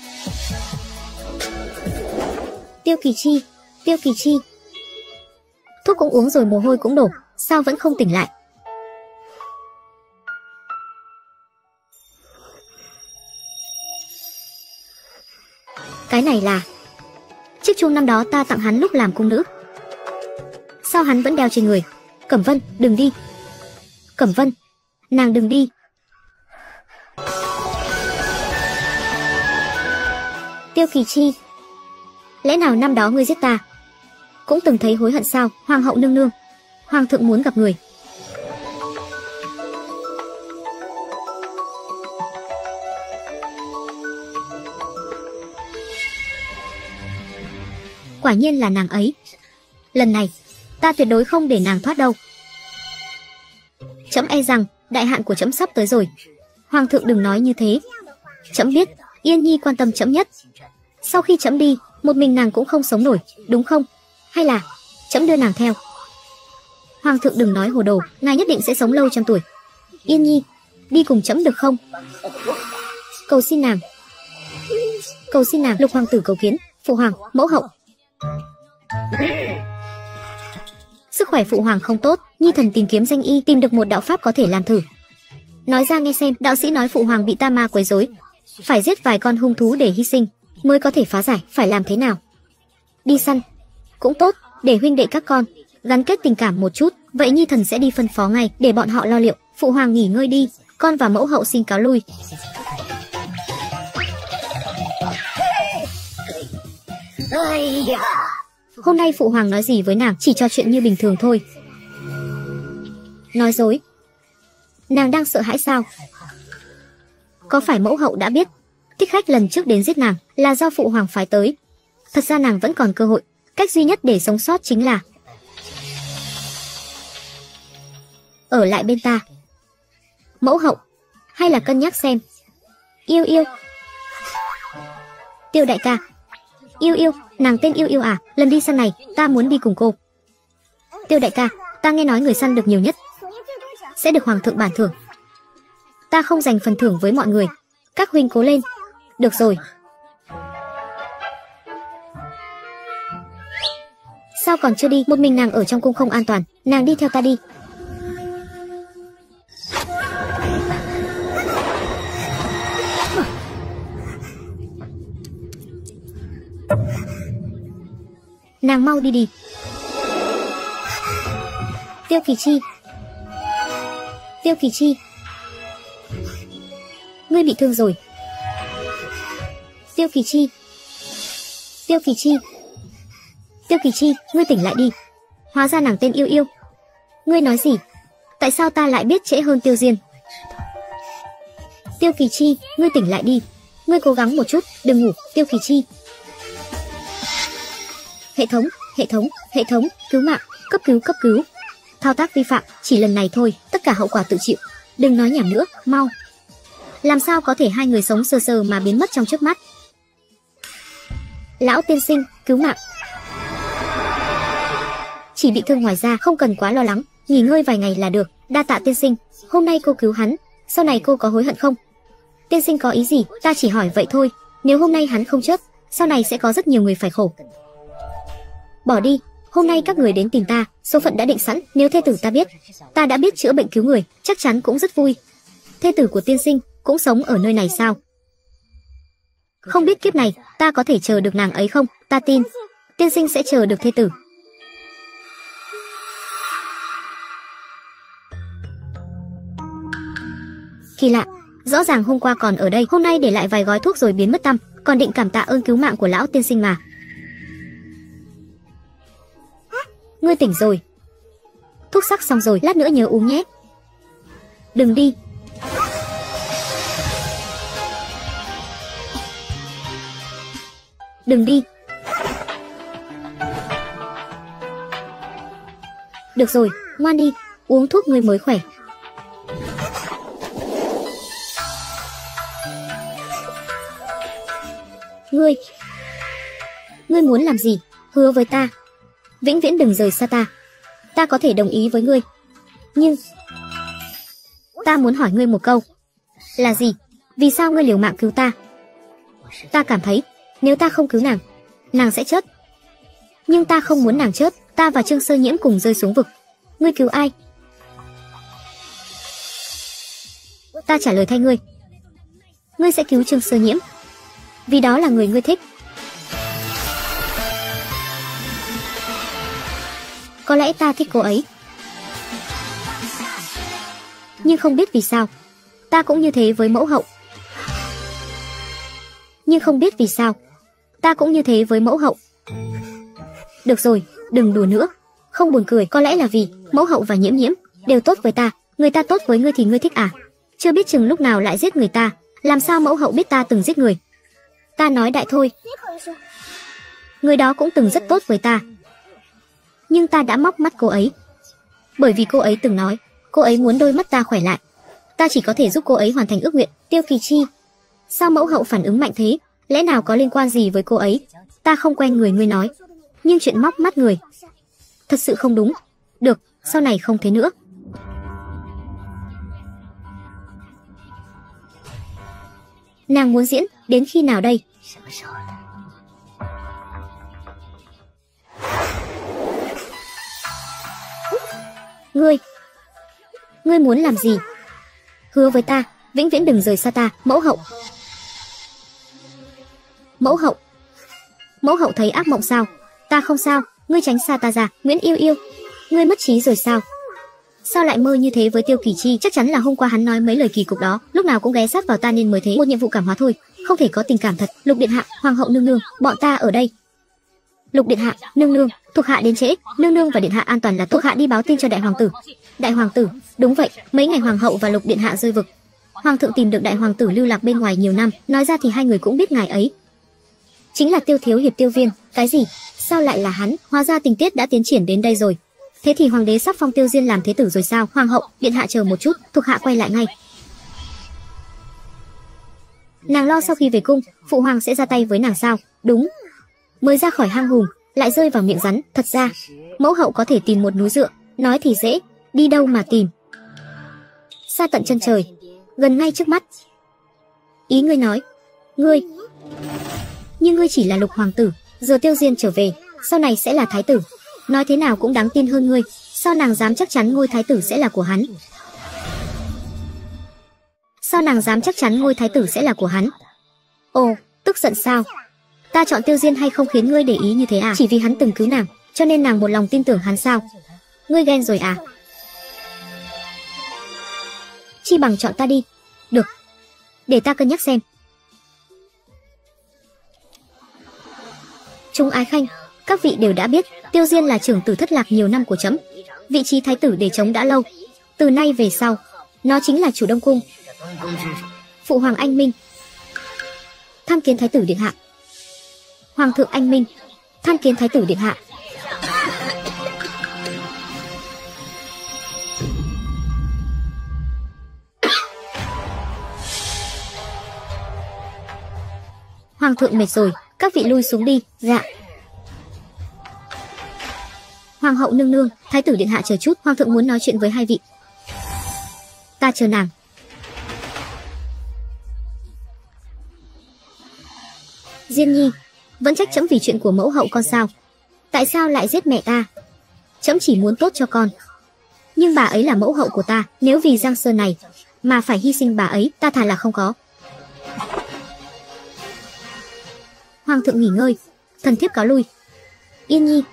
Tiêu Kỳ Chi, Tiêu Kỳ Chi. Thuốc cũng uống rồi, mồ hôi cũng đổ, sao vẫn không tỉnh lại? Cái này là chiếc chuông năm đó ta tặng hắn lúc làm cung nữ. Sao hắn vẫn đeo trên người? Cẩm Vân, đừng đi. Cẩm Vân, nàng đừng đi. Tiêu Kỳ Chi, lẽ nào năm đó ngươi giết ta cũng từng thấy hối hận sao? Hoàng hậu nương nương, hoàng thượng muốn gặp người. Quả nhiên là nàng ấy. Lần này ta tuyệt đối không để nàng thoát đâu. Trẫm e rằng đại hạn của trẫm sắp tới rồi. Hoàng thượng đừng nói như thế. Trẫm biết Yên Nhi quan tâm trẫm nhất. Sau khi trẫm đi, một mình nàng cũng không sống nổi, đúng không? Hay là trẫm đưa nàng theo? Hoàng thượng đừng nói hồ đồ, ngài nhất định sẽ sống lâu trăm tuổi. Yên Nhi, đi cùng trẫm được không? Cầu xin nàng. Cầu xin nàng. Lục hoàng tử cầu kiến phụ hoàng, mẫu hậu. Sức khỏe phụ hoàng không tốt, Nhi thần tìm kiếm danh y, tìm được một đạo pháp có thể làm thử. Nói ra nghe xem. Đạo sĩ nói phụ hoàng bị ta ma quấy rối, phải giết vài con hung thú để hy sinh mới có thể phá giải. Phải làm thế nào? Đi săn cũng tốt, để huynh đệ các con gắn kết tình cảm một chút. Vậy Nhi thần sẽ đi phân phó ngay, để bọn họ lo liệu. Phụ hoàng nghỉ ngơi đi, con và mẫu hậu xin cáo lui. Hôm nay phụ hoàng nói gì với nàng? Chỉ trò chuyện như bình thường thôi. Nói dối. Nàng đang sợ hãi sao? Có phải mẫu hậu đã biết thích khách lần trước đến giết nàng là do phụ hoàng phái tới? Thật ra nàng vẫn còn cơ hội. Cách duy nhất để sống sót chính là ở lại bên ta. Mẫu hậu, hay là cân nhắc xem. Yêu Yêu. Tiêu đại ca. Yêu Yêu, nàng tên Yêu Yêu à? Lần đi săn này ta muốn đi cùng cô. Tiêu đại ca, ta nghe nói người săn được nhiều nhất sẽ được hoàng thượng bản thưởng. Ta không dành phần thưởng với mọi người. Các huynh cố lên. Được rồi. Sao còn chưa đi? Một mình nàng ở trong cung không an toàn. Nàng đi theo ta đi. Nàng mau đi đi. Tiêu Kỳ Chi. Tiêu Kỳ Chi, ngươi bị thương rồi. Tiêu Kỳ Chi. Tiêu Kỳ Chi. Tiêu Kỳ Chi, ngươi tỉnh lại đi. Hóa ra nàng tên Yêu Yêu. Ngươi nói gì? Tại sao ta lại biết trễ hơn Tiêu Diên? Tiêu Kỳ Chi, ngươi tỉnh lại đi. Ngươi cố gắng một chút, đừng ngủ. Tiêu Kỳ Chi. Hệ thống, hệ thống, hệ thống, cứu mạng, cấp cứu, cấp cứu. Thao tác vi phạm, chỉ lần này thôi, tất cả hậu quả tự chịu. Đừng nói nhảm nữa, mau. Làm sao có thể hai người sống sờ sờ mà biến mất trong chớp mắt? Lão tiên sinh, cứu mạng. Chỉ bị thương ngoài da, không cần quá lo lắng, nghỉ ngơi vài ngày là được. Đa tạ tiên sinh, hôm nay cô cứu hắn, sau này cô có hối hận không? Tiên sinh có ý gì? Ta chỉ hỏi vậy thôi. Nếu hôm nay hắn không chết, sau này sẽ có rất nhiều người phải khổ. Bỏ đi. Hôm nay các người đến tìm ta, số phận đã định sẵn. Nếu thê tử ta biết ta đã biết chữa bệnh cứu người, chắc chắn cũng rất vui. Thê tử của tiên sinh cũng sống ở nơi này sao? Không biết kiếp này ta có thể chờ được nàng ấy không? Ta tin tiên sinh sẽ chờ được thê tử. Kỳ lạ, rõ ràng hôm qua còn ở đây, hôm nay để lại vài gói thuốc rồi biến mất tăm. Còn định cảm tạ ơn cứu mạng của lão tiên sinh mà. Ngươi tỉnh rồi. Thuốc sắc xong rồi, lát nữa nhớ uống nhé. đừng đi. Đừng đi. Được rồi, ngoan đi, uống thuốc ngươi mới khỏe. Ngươi, ngươi muốn làm gì? Hứa với ta, vĩnh viễn đừng rời xa ta. Ta có thể đồng ý với ngươi, nhưng ta muốn hỏi ngươi một câu. Là gì? Vì sao ngươi liều mạng cứu ta? Ta cảm thấy nếu ta không cứu nàng, nàng sẽ chết. Nhưng ta không muốn nàng chết. Ta và Trương Sơ Nhiễm cùng rơi xuống vực. Ngươi cứu ai? Ta trả lời thay ngươi. Ngươi sẽ cứu Trương Sơ Nhiễm, vì đó là người ngươi thích. Có lẽ ta thích cô ấy, nhưng không biết vì sao. Ta cũng như thế với mẫu hậu. Nhưng không biết vì sao. Ta cũng như thế với mẫu hậu. Được rồi, đừng đùa nữa. Không buồn cười. Có lẽ là vì mẫu hậu và Nhiễm Nhiễm đều tốt với ta. Người ta tốt với ngươi thì ngươi thích à? Chưa biết chừng lúc nào lại giết người ta. Làm sao mẫu hậu biết ta từng giết người? Ta nói đại thôi. Người đó cũng từng rất tốt với ta, nhưng ta đã móc mắt cô ấy. Bởi vì cô ấy từng nói cô ấy muốn đôi mắt ta khỏe lại. Ta chỉ có thể giúp cô ấy hoàn thành ước nguyện. Tiêu Kỳ Chi, sao mẫu hậu phản ứng mạnh thế? Lẽ nào có liên quan gì với cô ấy? Ta không quen người ngươi nói, nhưng chuyện móc mắt người thật sự không đúng. Được, sau này không thế nữa. Nàng muốn diễn đến khi nào đây? Ngươi, ngươi muốn làm gì? Hứa với ta, vĩnh viễn đừng rời xa ta. Mẫu hậu, mẫu hậu, mẫu hậu thấy ác mộng sao? Ta không sao, ngươi tránh xa ta ra. Nguyễn Yêu Yêu, ngươi mất trí rồi sao? Sao lại mơ như thế với Tiêu Kỳ Chi? Chắc chắn là hôm qua hắn nói mấy lời kỳ cục đó, lúc nào cũng ghé sát vào ta nên mới thế. Một nhiệm vụ cảm hóa thôi, không thể có tình cảm thật. Lục điện hạ, hoàng hậu nương nương, bọn ta ở đây. Lục điện hạ, nương nương, thuộc hạ đến trễ, nương nương và điện hạ an toàn là tốt. Thuộc hạ đi báo tin cho đại hoàng tử. Đại hoàng tử? Đúng vậy, mấy ngày hoàng hậu và lục điện hạ rơi vực, hoàng thượng tìm được đại hoàng tử lưu lạc bên ngoài nhiều năm. Nói ra thì hai người cũng biết ngài ấy chính là Tiêu thiếu hiệp Tiêu Viên. Cái gì? Sao lại là hắn? Hóa ra tình tiết đã tiến triển đến đây rồi. Thế thì hoàng đế sắp phong Tiêu Diên làm thế tử rồi sao? Hoàng hậu, điện hạ chờ một chút, thuộc hạ quay lại ngay. Nàng lo sau khi về cung, phụ hoàng sẽ ra tay với nàng sao? Đúng, mới ra khỏi hang hùm lại rơi vào miệng rắn. Thật ra mẫu hậu có thể tìm một núi dựa, nói thì dễ, đi đâu mà tìm. Xa tận chân trời, gần ngay trước mắt. Ý ngươi nói, ngươi, nhưng ngươi chỉ là lục hoàng tử, giờ Tiêu Diên trở về, sau này sẽ là thái tử, nói thế nào cũng đáng tin hơn ngươi. Sao nàng dám chắc chắn ngôi thái tử sẽ là của hắn? Sao nàng dám chắc chắn ngôi thái tử sẽ là của hắn? Ồ, tức giận sao? Ta chọn Tiêu Diên hay không khiến ngươi để ý như thế à? Chỉ vì hắn từng cứu nàng, cho nên nàng một lòng tin tưởng hắn sao? Ngươi ghen rồi à? Chi bằng chọn ta đi. Được, để ta cân nhắc xem. Chúng ái khanh, các vị đều đã biết, Tiêu Diên là trưởng tử thất lạc nhiều năm của trẫm. Vị trí thái tử để trống đã lâu. Từ nay về sau, nó chính là chủ Đông Cung. Phụ hoàng anh minh, tham kiến thái tử điện hạ. Hoàng thượng anh minh, tham kiến thái tử điện hạ. Hoàng thượng mệt rồi, các vị lui xuống đi. Dạ. Hoàng hậu nương nương, thái tử điện hạ chờ chút, hoàng thượng muốn nói chuyện với hai vị. Ta chờ nàng. Diên Nhi, vẫn trách trẫm vì chuyện của mẫu hậu con sao? Tại sao lại giết mẹ ta? Trẫm chỉ muốn tốt cho con, nhưng bà ấy là mẫu hậu của ta, nếu vì Giang Sơn này mà phải hy sinh bà ấy, ta thà là không có. Hoàng thượng nghỉ ngơi, thần thiếp cáo lui. Yên Nhi,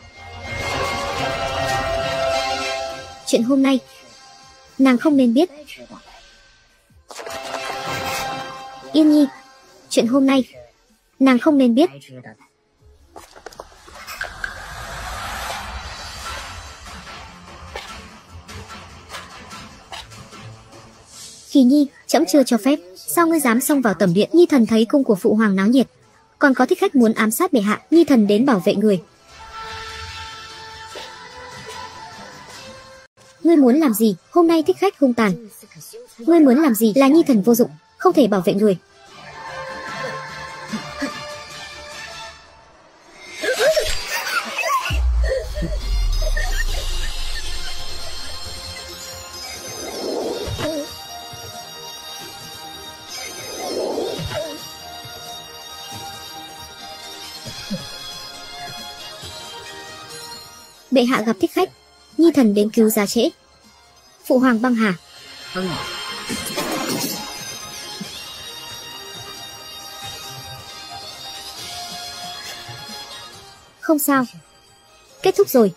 chuyện hôm nay nàng không nên biết. Yên Nhi, chuyện hôm nay nàng không nên biết. Kỳ Nhi, trẫm chưa cho phép, sao ngươi dám xông vào tẩm điện? Nhi thần thấy cung của phụ hoàng náo nhiệt, còn có thích khách muốn ám sát bệ hạ, Nhi thần đến bảo vệ người. Ngươi muốn làm gì? Hôm nay thích khách hung tàn. Ngươi muốn làm gì? Là Nhi thần vô dụng, không thể bảo vệ người. Bệ hạ gặp thích khách, Nhi thần đến cứu giá trễ. Phụ hoàng băng hà. Không sao, kết thúc rồi.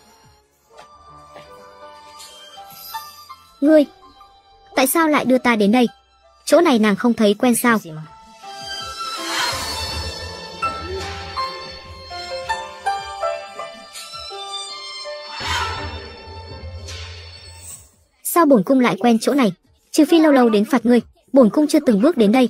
Ngươi, tại sao lại đưa ta đến đây? Chỗ này nàng không thấy quen sao? Sao bổn cung lại quen chỗ này? Trừ phi lâu lâu đến phạt ngươi, bổn cung chưa từng bước đến đây.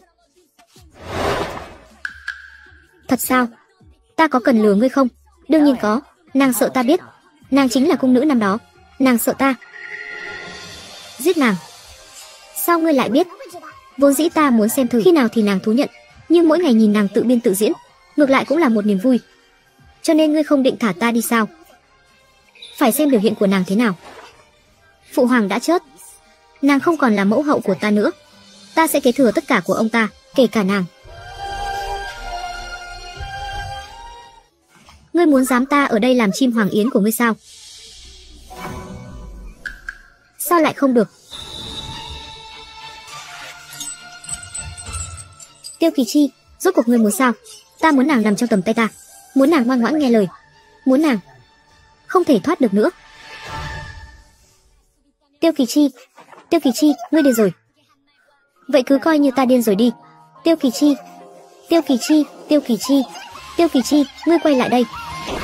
Thật sao? Ta có cần lừa ngươi không? Đương nhiên có. Nàng sợ ta biết. Nàng chính là cung nữ năm đó. Nàng sợ ta. Giết nàng. Sao ngươi lại biết? Vốn dĩ ta muốn xem thử khi nào thì nàng thú nhận, nhưng mỗi ngày nhìn nàng tự biên tự diễn, ngược lại cũng là một niềm vui. Cho nên ngươi không định thả ta đi sao? Phải xem biểu hiện của nàng thế nào. Phụ hoàng đã chết, nàng không còn là mẫu hậu của ta nữa. Ta sẽ kế thừa tất cả của ông ta, kể cả nàng. Ngươi muốn giám ta ở đây làm chim hoàng yến của ngươi sao? Sao lại không được? Tiêu Kỳ Chi, rốt cuộc ngươi muốn sao? Ta muốn nàng nằm trong tầm tay ta, muốn nàng ngoan ngoãn nghe lời, muốn nàng không thể thoát được nữa. Tiêu Kỳ Chi, Tiêu Kỳ Chi, ngươi điên rồi. Vậy cứ coi như ta điên rồi đi. Tiêu Kỳ Chi, Tiêu Kỳ Chi, Tiêu Kỳ Chi, Tiêu Kỳ Chi, ngươi quay lại đây.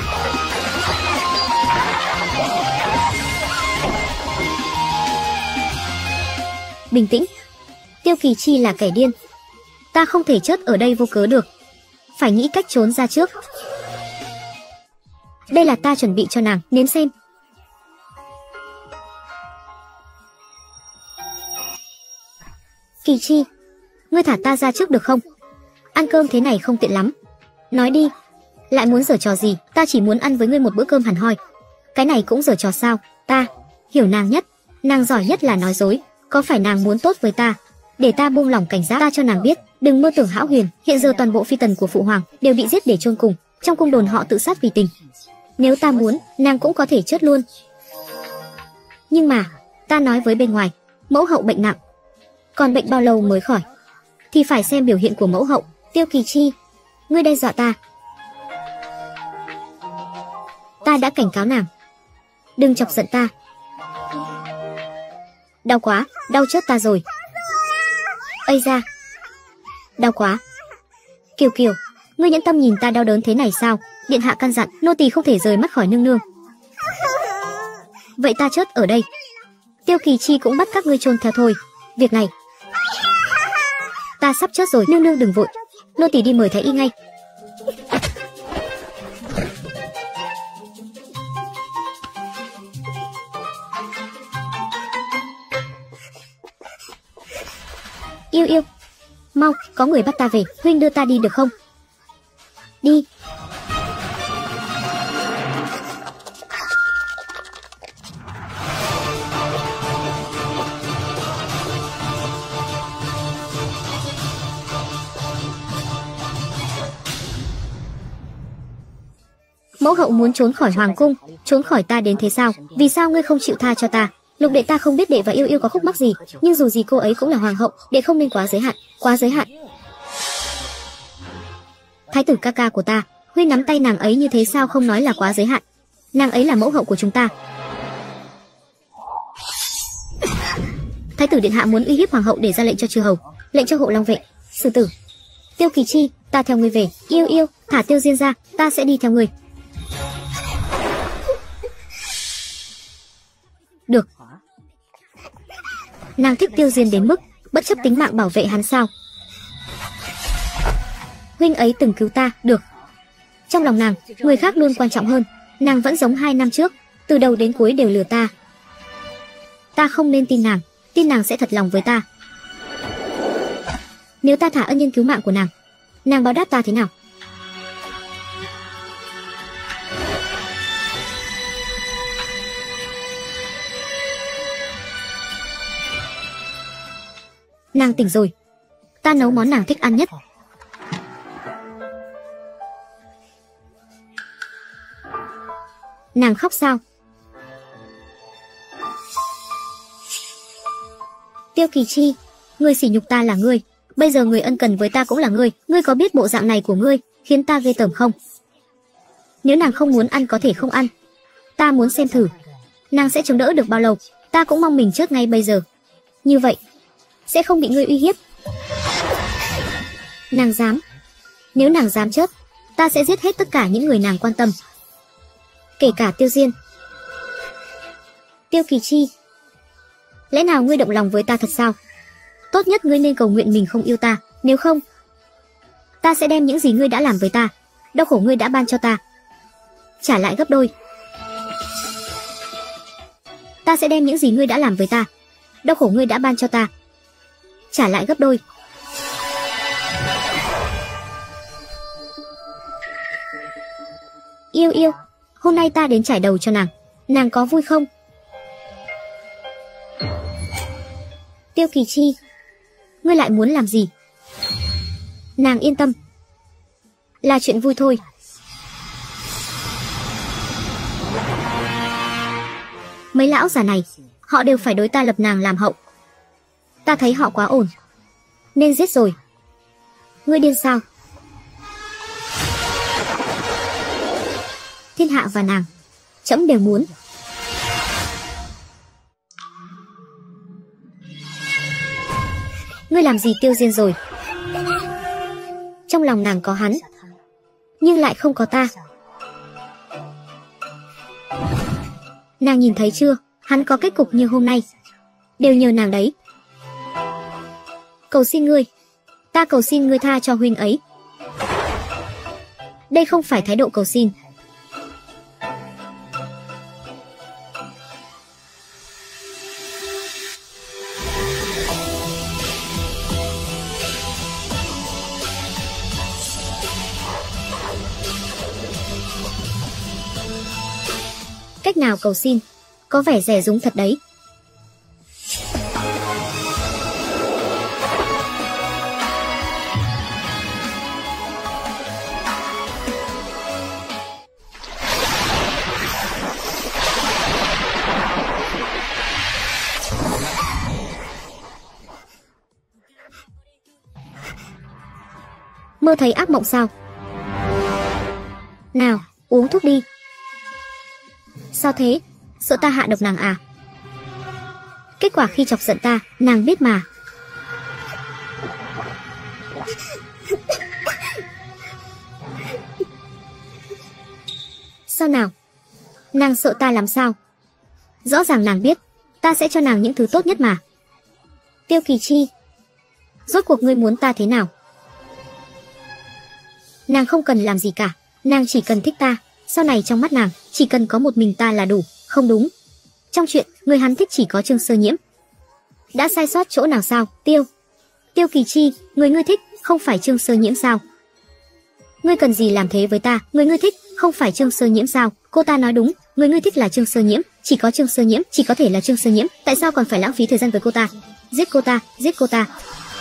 Bình tĩnh. Tiêu Kỳ Chi là kẻ điên. Ta không thể chết ở đây vô cớ được. Phải nghĩ cách trốn ra trước. Đây là ta chuẩn bị cho nàng, nếm xem. Kỳ Chi, ngươi thả ta ra trước được không? Ăn cơm thế này không tiện lắm. Nói đi, lại muốn giở trò gì? Ta chỉ muốn ăn với ngươi một bữa cơm hẳn hoi. Cái này cũng giở trò sao? Ta hiểu nàng nhất, nàng giỏi nhất là nói dối. Có phải nàng muốn tốt với ta, để ta buông lỏng cảnh giác? Ta cho nàng biết, đừng mơ tưởng hão huyền. Hiện giờ toàn bộ phi tần của phụ hoàng đều bị giết để chôn cùng. Trong cung đồn họ tự sát vì tình. Nếu ta muốn, nàng cũng có thể chết luôn. Nhưng mà, ta nói với bên ngoài, mẫu hậu bệnh nặng, còn bệnh bao lâu mới khỏi, thì phải xem biểu hiện của mẫu hậu. Tiêu Kỳ Chi, ngươi đe dọa ta. Ta đã cảnh cáo nàng, đừng chọc giận ta. Đau quá, đau chết ta rồi. Ây da, đau quá. Kiều Kiều, ngươi nhẫn tâm nhìn ta đau đớn thế này sao? Điện hạ căn dặn, nô tỳ không thể rời mắt khỏi nương nương. Vậy ta chết ở đây. Tiêu Kỳ Chi cũng bắt các ngươi chôn theo thôi. Việc này, ta sắp chết rồi. Nương nương đừng vội, nô tỳ đi mời thái y ngay. Yêu yêu, mau, có người bắt ta về. Huynh đưa ta đi được không? Đi. Mẫu hậu muốn trốn khỏi hoàng cung, trốn khỏi ta đến thế sao? Vì sao ngươi không chịu tha cho ta? Lục đệ ta không biết đệ và yêu yêu có khúc mắc gì, nhưng dù gì cô ấy cũng là hoàng hậu, đệ không nên quá giới hạn, quá giới hạn. Thái tử ca ca của ta, Huy nắm tay nàng ấy như thế sao không nói là quá giới hạn? Nàng ấy là mẫu hậu của chúng ta. Thái tử điện hạ muốn uy hiếp hoàng hậu để ra lệnh cho chư hầu, lệnh cho hộ long vệ xử tử. Tiêu Kỳ Chi, ta theo ngươi về. Yêu yêu, thả Tiêu Diên ra, ta sẽ đi theo ngươi. Được. Nàng thích Tiêu Diên đến mức bất chấp tính mạng bảo vệ hắn sao? Huynh ấy từng cứu ta, được. Trong lòng nàng, người khác luôn quan trọng hơn. Nàng vẫn giống hai năm trước, từ đầu đến cuối đều lừa ta. Ta không nên tin nàng, tin nàng sẽ thật lòng với ta. Nếu ta thả ân nhân cứu mạng của nàng, nàng báo đáp ta thế nào? Nàng tỉnh rồi. Ta nấu món nàng thích ăn nhất. Nàng khóc sao? Tiêu Kỳ Chi, ngươi sỉ nhục ta là ngươi, bây giờ người ân cần với ta cũng là ngươi. Ngươi có biết bộ dạng này của ngươi khiến ta ghê tởm không? Nếu nàng không muốn ăn có thể không ăn. Ta muốn xem thử nàng sẽ chống đỡ được bao lâu. Ta cũng mong mình chết ngay bây giờ. Như vậy sẽ không bị ngươi uy hiếp. Nàng dám. Nếu nàng dám chết, ta sẽ giết hết tất cả những người nàng quan tâm, kể cả Tiêu Diên. Tiêu Kỳ Chi, lẽ nào ngươi động lòng với ta thật sao? Tốt nhất ngươi nên cầu nguyện mình không yêu ta, nếu không ta sẽ đem những gì ngươi đã làm với ta, đau khổ ngươi đã ban cho ta, trả lại gấp đôi. Ta sẽ đem những gì ngươi đã làm với ta, đau khổ ngươi đã ban cho ta, trả lại gấp đôi. Yêu yêu, hôm nay ta đến trải đầu cho nàng, nàng có vui không? Tiêu Kỳ Chi, ngươi lại muốn làm gì? Nàng yên tâm, là chuyện vui thôi. Mấy lão già này, họ đều phải đối ta lập nàng làm hậu. Ta thấy họ quá ổn, nên giết rồi. Ngươi điên sao? Thiên hạ và nàng, trẫm đều muốn. Ngươi làm gì Tiêu Diên rồi? Trong lòng nàng có hắn, nhưng lại không có ta. Nàng nhìn thấy chưa, hắn có kết cục như hôm nay, đều nhờ nàng đấy. Cầu xin ngươi, ta cầu xin ngươi tha cho huynh ấy. Đây không phải thái độ cầu xin. Cách nào cầu xin, có vẻ rẻ rúng thật đấy. Mơ thấy ác mộng sao? Nào, uống thuốc đi. Sao thế? Sợ ta hạ độc nàng à? Kết quả khi chọc giận ta, nàng biết mà. Sao nào? Nàng sợ ta làm sao? Rõ ràng nàng biết ta sẽ cho nàng những thứ tốt nhất mà. Tiêu Kỳ Chi, rốt cuộc ngươi muốn ta thế nào? Nàng không cần làm gì cả, nàng chỉ cần thích ta. Sau này trong mắt nàng, chỉ cần có một mình ta là đủ. Không đúng. Trong chuyện, người hắn thích chỉ có Trương Sơ Nhiễm. Đã sai sót chỗ nào sao? Tiêu Tiêu Kỳ Chi, người ngươi thích không phải Trương Sơ Nhiễm sao? Ngươi cần gì làm thế với ta? Người ngươi thích không phải Trương Sơ Nhiễm sao? Cô ta nói đúng, người ngươi thích là Trương Sơ Nhiễm. Chỉ có Trương Sơ Nhiễm, chỉ có thể là Trương Sơ Nhiễm. Tại sao còn phải lãng phí thời gian với cô ta? Giết cô ta, giết cô ta.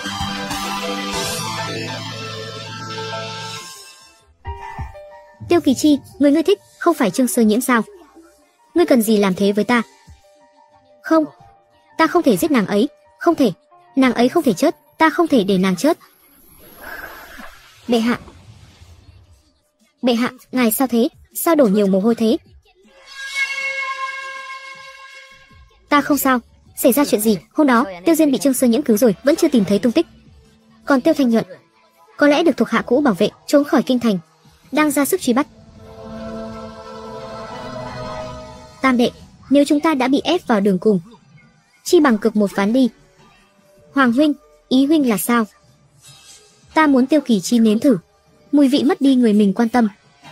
Tiêu Kỳ Chi, người ngươi thích không phải Trương Sơ Nhiễm sao? Ngươi cần gì làm thế với ta? Không, ta không thể giết nàng ấy, không thể. Nàng ấy không thể chết, ta không thể để nàng chết. Bệ hạ, bệ hạ, ngài sao thế? Sao đổ nhiều mồ hôi thế? Ta không sao. Xảy ra chuyện gì? Hôm đó Tiêu Diên bị Trương Sơ Nhiễm cứu rồi, vẫn chưa tìm thấy tung tích. Còn Tiêu Thanh Nhuận có lẽ được thuộc hạ cũ bảo vệ, trốn khỏi kinh thành, đang ra sức truy bắt. Tam đệ, nếu chúng ta đã bị ép vào đường cùng, chi bằng cực một ván đi. Hoàng huynh, Ý huynh là sao? Ta muốn Tiêu Kỳ Chi nếm thử mùi vị mất đi người mình quan tâm.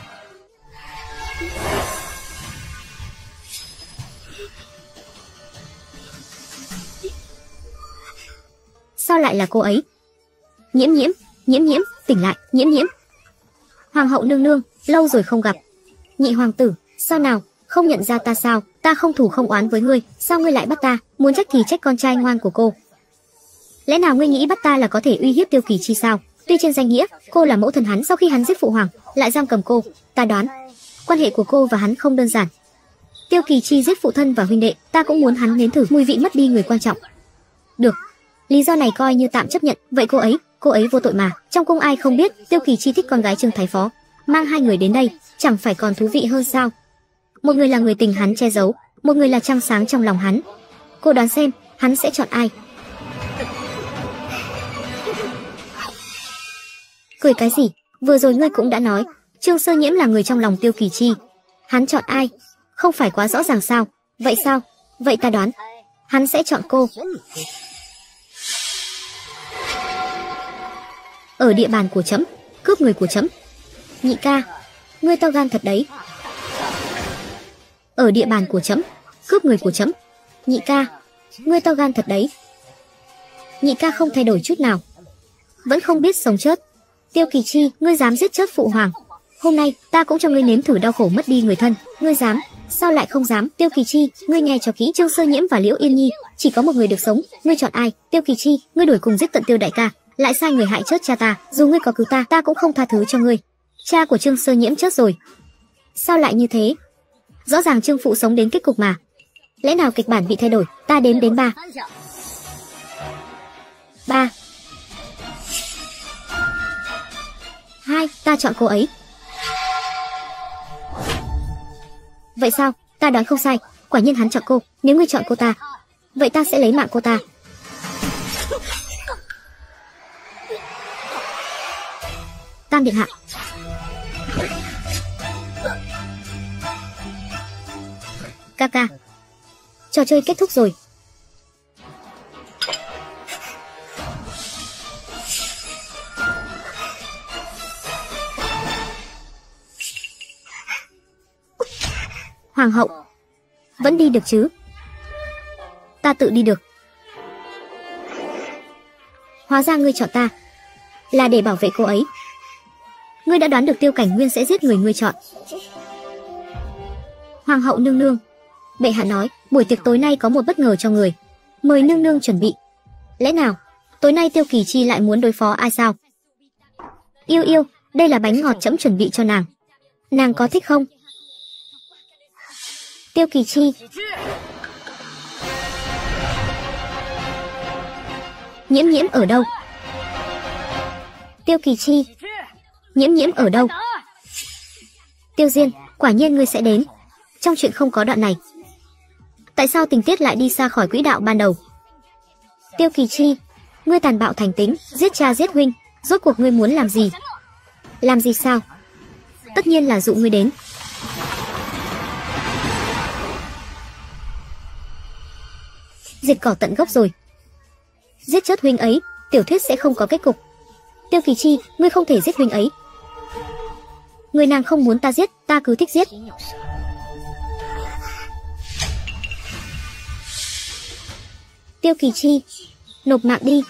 Sao lại là cô ấy? Nhiễm nhiễm, nhiễm nhiễm, tỉnh lại, nhiễm nhiễm. Hoàng hậu nương nương, lâu rồi không gặp. Nhị hoàng tử, sao nào, không nhận ra ta sao? Ta không thù không oán với ngươi, sao ngươi lại bắt ta? Muốn trách thì trách con trai ngoan của cô. Lẽ nào ngươi nghĩ bắt ta là có thể uy hiếp Tiêu Kỳ Chi sao? Tuy trên danh nghĩa cô là mẫu thân hắn, sau khi hắn giết phụ hoàng lại giam cầm cô, ta đoán quan hệ của cô và hắn không đơn giản. Tiêu Kỳ Chi giết phụ thân và huynh đệ, ta cũng muốn hắn nếm thử mùi vị mất đi người quan trọng. Được, lý do này coi như tạm chấp nhận. Vậy cô ấy, cô ấy vô tội mà. Trong cung ai không biết Tiêu Kỳ Chi thích con gái Trương Thái Phó, mang hai người đến đây chẳng phải còn thú vị hơn sao? Một người là người tình hắn che giấu, một người là trăng sáng trong lòng hắn. Cô đoán xem hắn sẽ chọn ai? Cười cái gì? Vừa rồi ngươi cũng đã nói Trương Sơ Nhiễm là người trong lòng Tiêu Kỳ Chi. Hắn chọn ai? Không phải quá rõ ràng sao? Vậy sao? Vậy ta đoán hắn sẽ chọn cô. Ở địa bàn của trẫm, cướp người của trẫm. Nhị ca, ngươi to gan thật đấy. Ở địa bàn của trẫm, cướp người của trẫm. Nhị ca, ngươi to gan thật đấy. Nhị ca không thay đổi chút nào, vẫn không biết sống chết. Tiêu Kỳ Chi, ngươi dám giết chết phụ hoàng, hôm nay ta cũng cho ngươi nếm thử đau khổ mất đi người thân. Ngươi dám? Sao lại không dám? Tiêu Kỳ Chi, ngươi nghe cho kỹ, Trương Sơ Nhiễm và Liễu Yên Nhi chỉ có một người được sống, ngươi chọn ai? Tiêu Kỳ Chi, ngươi đuổi cùng giết tận Tiêu đại ca, lại sai người hại chết cha ta, dù ngươi có cứu ta, ta cũng không tha thứ cho ngươi. Cha của Trương Sơ Nhiễm chết rồi. Sao lại như thế? Rõ ràng Trương phụ sống đến kết cục mà. Lẽ nào kịch bản bị thay đổi? Ta đếm đến ba. Ba. Hai, ta chọn cô ấy. Vậy sao? Ta đoán không sai, quả nhiên hắn chọn cô. Nếu ngươi chọn cô ta, vậy ta sẽ lấy mạng cô ta. Tam điện hạ. Ca ca, trò chơi kết thúc rồi. Hoàng hậu, vẫn đi được chứ? Ta tự đi được. Hóa ra ngươi chọn ta là để bảo vệ cô ấy. Ngươi đã đoán được Tiêu Cảnh Nguyên sẽ giết người ngươi chọn. Hoàng hậu nương nương, bệ hạ nói buổi tiệc tối nay có một bất ngờ cho người, mời nương nương chuẩn bị. Lẽ nào tối nay Tiêu Kỳ Chi lại muốn đối phó ai sao? Yêu yêu, đây là bánh ngọt trẫm chuẩn bị cho nàng, nàng có thích không? Tiêu Kỳ Chi. Nhiễm nhiễm ở đâu? Tiêu Kỳ Chi. Nhiễm nhiễm ở đâu? Tiêu Diên, quả nhiên ngươi sẽ đến. Trong chuyện không có đoạn này, tại sao tình tiết lại đi xa khỏi quỹ đạo ban đầu? Tiêu Kỳ Chi, ngươi tàn bạo thành tính, giết cha giết huynh, rốt cuộc ngươi muốn làm gì? Làm gì sao? Tất nhiên là dụ ngươi đến. Diệt cỏ tận gốc rồi. Giết chết huynh ấy, tiểu thuyết sẽ không có kết cục. Tiêu Kỳ Chi, ngươi không thể giết huynh ấy. Người nàng không muốn ta giết, ta cứ thích giết. Tiêu Kỳ Chi, nộp mạng đi.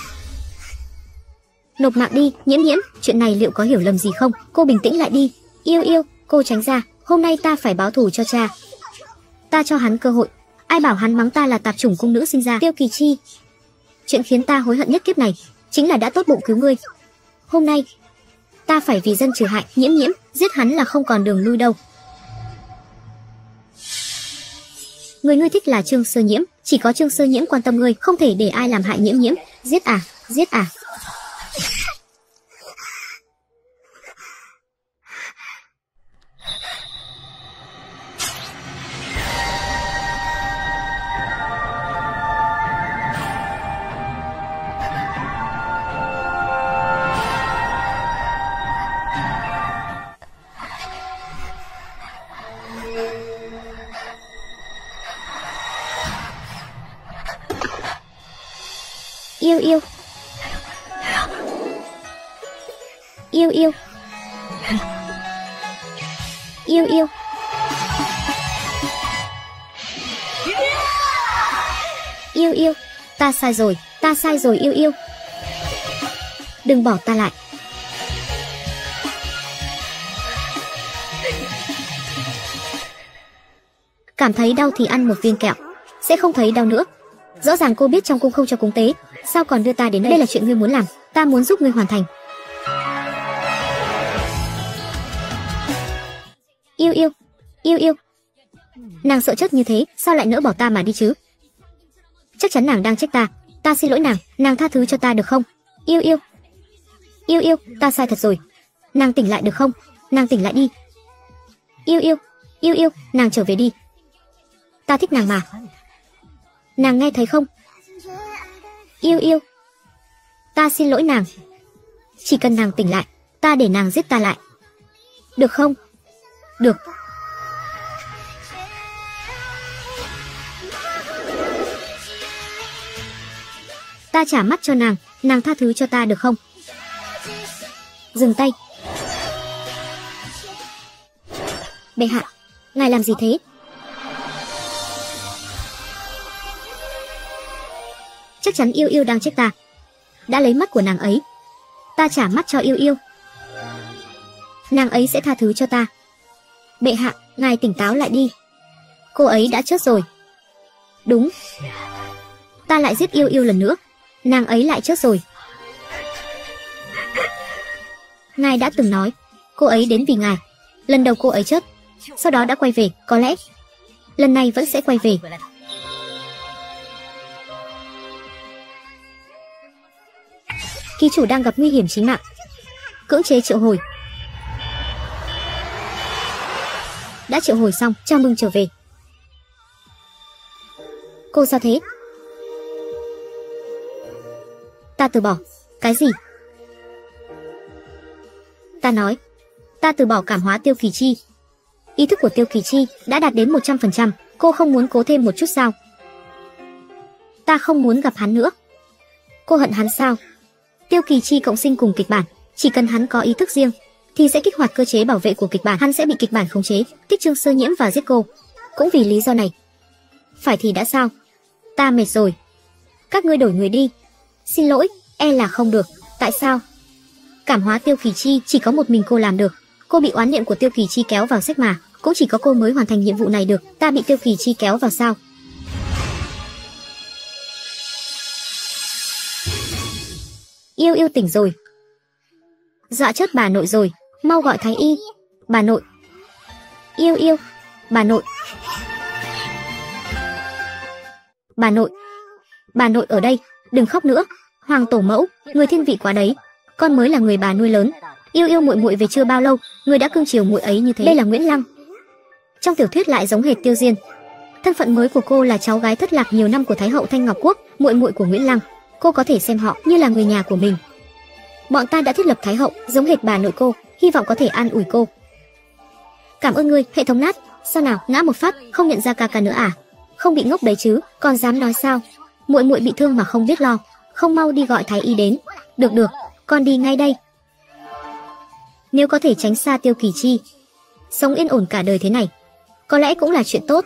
Nộp mạng đi. Nhiễm nhiễm, chuyện này liệu có hiểu lầm gì không? Cô bình tĩnh lại đi. Yêu yêu, cô tránh ra, hôm nay ta phải báo thù cho cha. Ta cho hắn cơ hội, ai bảo hắn mắng ta là tạp chủng cung nữ sinh ra. Tiêu Kỳ Chi, chuyện khiến ta hối hận nhất kiếp này chính là đã tốt bụng cứu ngươi. Hôm nay ta phải vì dân trừ hại. Nhiễm nhiễm, giết hắn là không còn đường lui đâu. Người ngươi thích là Trương Sơ Nhiễm, chỉ có Trương Sơ Nhiễm quan tâm ngươi, không thể để ai làm hại nhiễm nhiễm. Giết à, giết à. Yêu yêu, Yêu yêu. Yêu yêu. Yêu yêu, ta sai rồi, ta sai rồi yêu yêu. Đừng bỏ ta lại. Cảm thấy đau thì ăn một viên kẹo, sẽ không thấy đau nữa. Rõ ràng cô biết trong cung không cho cúng tế, sao còn đưa ta đến đây? Đây là chuyện ngươi muốn làm, ta muốn giúp ngươi hoàn thành. Yêu yêu, yêu yêu. Nàng sợ chết như thế, sao lại nỡ bỏ ta mà đi chứ? Chắc chắn nàng đang trách ta, ta xin lỗi nàng, nàng tha thứ cho ta được không? Yêu yêu. Yêu yêu, ta sai thật rồi. Nàng tỉnh lại được không? Nàng tỉnh lại đi. Yêu yêu, yêu yêu, nàng trở về đi. Ta thích nàng mà. Nàng nghe thấy không? Yêu yêu. Ta xin lỗi nàng. Chỉ cần nàng tỉnh lại, ta để nàng giết ta lại. Được không? Được. Ta trả mắt cho nàng, nàng tha thứ cho ta được không? Dừng tay. Bệ hạ, ngài làm gì thế? Chắc chắn yêu yêu đang trách ta. Đã lấy mắt của nàng ấy, ta trả mắt cho yêu yêu. Nàng ấy sẽ tha thứ cho ta. Bệ hạ, ngài tỉnh táo lại đi. Cô ấy đã chết rồi. Đúng. Ta lại giết yêu yêu lần nữa, nàng ấy lại chết rồi. Ngài đã từng nói, cô ấy đến vì ngài. Lần đầu cô ấy chết, sau đó đã quay về, có lẽ lần này vẫn sẽ quay về. Ký chủ đang gặp nguy hiểm chí mạng, cưỡng chế triệu hồi. Đã triệu hồi xong, chào mừng trở về. Cô sao thế? Ta từ bỏ. Cái gì? Ta nói, ta từ bỏ cảm hóa Tiêu Kỳ Chi. Ý thức của Tiêu Kỳ Chi đã đạt đến một trăm phần trăm. Cô không muốn cố thêm một chút sao? Ta không muốn gặp hắn nữa. Cô hận hắn sao? Tiêu Kỳ Chi cộng sinh cùng kịch bản, chỉ cần hắn có ý thức riêng thì sẽ kích hoạt cơ chế bảo vệ của kịch bản, hắn sẽ bị kịch bản khống chế, kích Trương Sơ Nhiễm và giết cô. Cũng vì lý do này. Phải thì đã sao? Ta mệt rồi. Các ngươi đổi người đi. Xin lỗi, e là không được. Tại sao? Cảm hóa Tiêu Kỳ Chi chỉ có một mình cô làm được. Cô bị oán niệm của Tiêu Kỳ Chi kéo vào sách mà, cũng chỉ có cô mới hoàn thành nhiệm vụ này được. Ta bị Tiêu Kỳ Chi kéo vào sao? Yêu yêu tỉnh rồi. Dọa chết bà nội rồi, mau gọi thái y. Bà nội. Yêu yêu. Bà nội. Bà nội. Bà nội ở đây, đừng khóc nữa. Hoàng tổ mẫu, người thiên vị quá đấy. Con mới là người bà nuôi lớn. Yêu yêu muội muội về chưa bao lâu, người đã cưng chiều muội ấy như thế. Đây là Nguyễn Lăng. Trong tiểu thuyết lại giống hệt Tiêu Diên. Thân phận mới của cô là cháu gái thất lạc nhiều năm của Thái hậu Thanh Ngọc Quốc, muội muội của Nguyễn Lăng. Cô có thể xem họ như là người nhà của mình. Bọn ta đã thiết lập Thái hậu giống hệt bà nội cô, hy vọng có thể an ủi cô. Cảm ơn ngươi, hệ thống nát. Sao nào, ngã một phát, không nhận ra ca ca nữa à? Không bị ngốc đấy chứ, còn dám nói sao? Muội muội bị thương mà không biết lo, không mau đi gọi thái y đến. Được được, con đi ngay đây. Nếu có thể tránh xa Tiêu Kỳ Chi, sống yên ổn cả đời thế này, có lẽ cũng là chuyện tốt.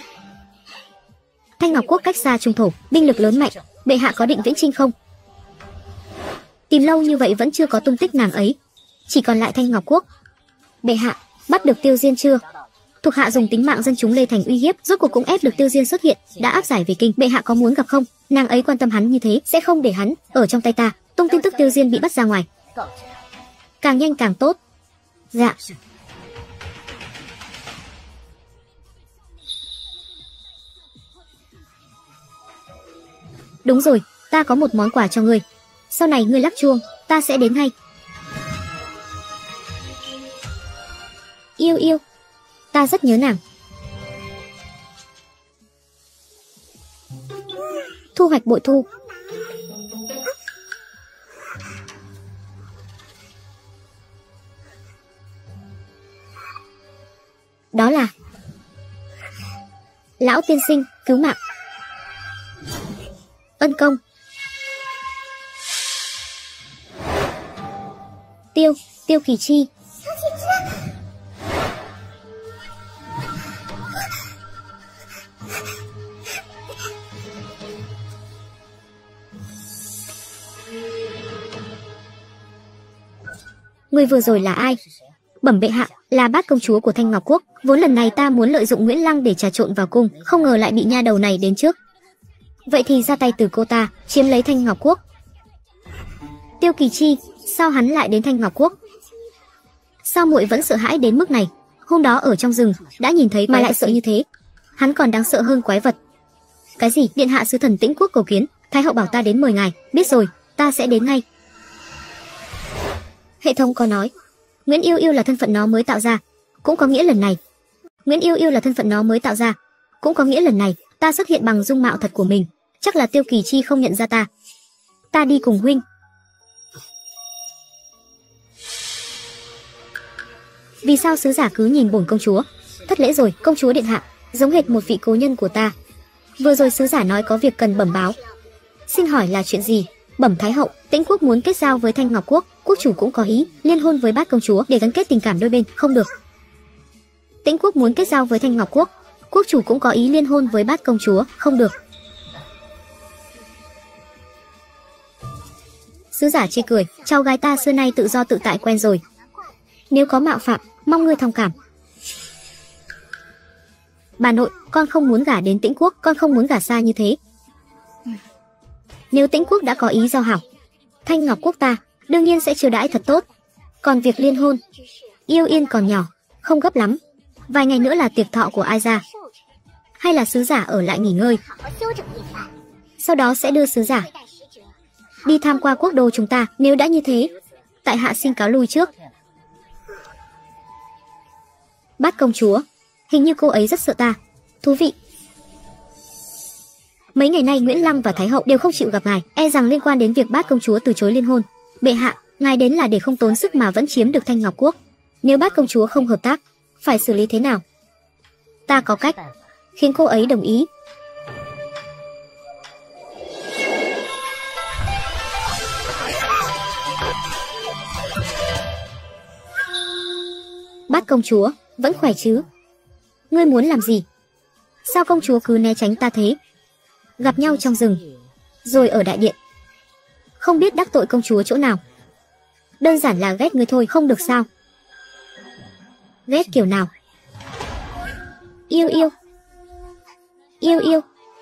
Thanh Ngọc Quốc cách xa trung thổ, binh lực lớn mạnh. Bệ hạ có định viễn chinh không? Tìm lâu như vậy vẫn chưa có tung tích nàng ấy, chỉ còn lại Thanh Ngọc Quốc. Bệ hạ, bắt được Tiêu Diên chưa? Thuộc hạ dùng tính mạng dân chúng lê thành uy hiếp, rốt cuộc cũng ép được Tiêu Diên xuất hiện, đã áp giải về kinh. Bệ hạ có muốn gặp không? Nàng ấy quan tâm hắn như thế, sẽ không để hắn ở trong tay ta. Tung tin tức Tiêu Diên bị bắt ra ngoài, càng nhanh càng tốt. Dạ. Đúng rồi, ta có một món quà cho ngươi. Sau này ngươi lắc chuông, ta sẽ đến ngay. Yêu yêu, ta rất nhớ nàng. Thu hoạch bội thu. Đó là lão tiên sinh cứu mạng. Ân công. Tiêu, Tiêu Kỳ Chi. Người vừa rồi là ai? Bẩm bệ hạ, là Bát công chúa của Thanh Ngọc Quốc. Vốn lần này ta muốn lợi dụng Nguyễn Lăng để trà trộn vào cung, không ngờ lại bị nha đầu này đến trước. Vậy thì ra tay từ cô ta, chiếm lấy Thanh Ngọc Quốc. Tiêu Kỳ Chi, sao hắn lại đến Thanh Ngọc Quốc? Sao muội vẫn sợ hãi đến mức này? Hôm đó ở trong rừng đã nhìn thấy mà lại sợ như thế. Hắn còn đáng sợ hơn quái vật. Cái gì? Điện hạ sứ thần Tĩnh Quốc cầu kiến, Thái hậu bảo ta đến mời ngài. Biết rồi, ta sẽ đến ngay. Hệ thống có nói Nguyễn Yêu Yêu là thân phận nó mới tạo ra, cũng có nghĩa lần này. Nguyễn Yêu Yêu là thân phận nó mới tạo ra, cũng có nghĩa lần này ta xuất hiện bằng dung mạo thật của mình. Chắc là Tiêu Kỳ Chi không nhận ra ta. Ta đi cùng huynh. Vì sao sứ giả cứ nhìn bổn công chúa? Thất lễ rồi, công chúa điện hạ, giống hệt một vị cố nhân của ta. Vừa rồi sứ giả nói có việc cần bẩm báo. Xin hỏi là chuyện gì? Bẩm Thái hậu, Tĩnh Quốc muốn kết giao với Thanh Ngọc Quốc, quốc chủ cũng có ý liên hôn với Bát công chúa để gắn kết tình cảm đôi bên, không được. Tĩnh Quốc muốn kết giao với Thanh Ngọc Quốc, quốc chủ cũng có ý liên hôn với Bát công chúa, không được. Sứ giả chê cười, cháu gái ta xưa nay tự do tự tại quen rồi. Nếu có mạo phạm, mong ngươi thông cảm. Bà nội, con không muốn gả đến Tĩnh Quốc, con không muốn gả xa như thế. Nếu Tĩnh Quốc đã có ý giao hảo, Thanh Ngọc Quốc ta đương nhiên sẽ chiêu đãi thật tốt. Còn việc liên hôn, Yêu Yên còn nhỏ, không gấp lắm. Vài ngày nữa là tiệc thọ của ai ra. Hay là sứ giả ở lại nghỉ ngơi, sau đó sẽ đưa sứ giả đi tham qua quốc đô chúng ta. Nếu đã như thế, tại hạ xin cáo lui trước. Bát công chúa, hình như cô ấy rất sợ ta. Thú vị. Mấy ngày nay Nguyễn Lăng và Thái hậu đều không chịu gặp ngài, e rằng liên quan đến việc Bát công chúa từ chối liên hôn. Bệ hạ, ngài đến là để không tốn sức mà vẫn chiếm được Thanh Ngọc Quốc. Nếu Bát công chúa không hợp tác, phải xử lý thế nào? Ta có cách khiến cô ấy đồng ý. Bát công chúa, vẫn khỏe chứ? Ngươi muốn làm gì? Sao công chúa cứ né tránh ta thế? Gặp nhau trong rừng, rồi ở đại điện, không biết đắc tội công chúa chỗ nào. Đơn giản là ghét ngươi thôi, không được sao? Ghét kiểu nào? Yêu yêu, yêu yêu.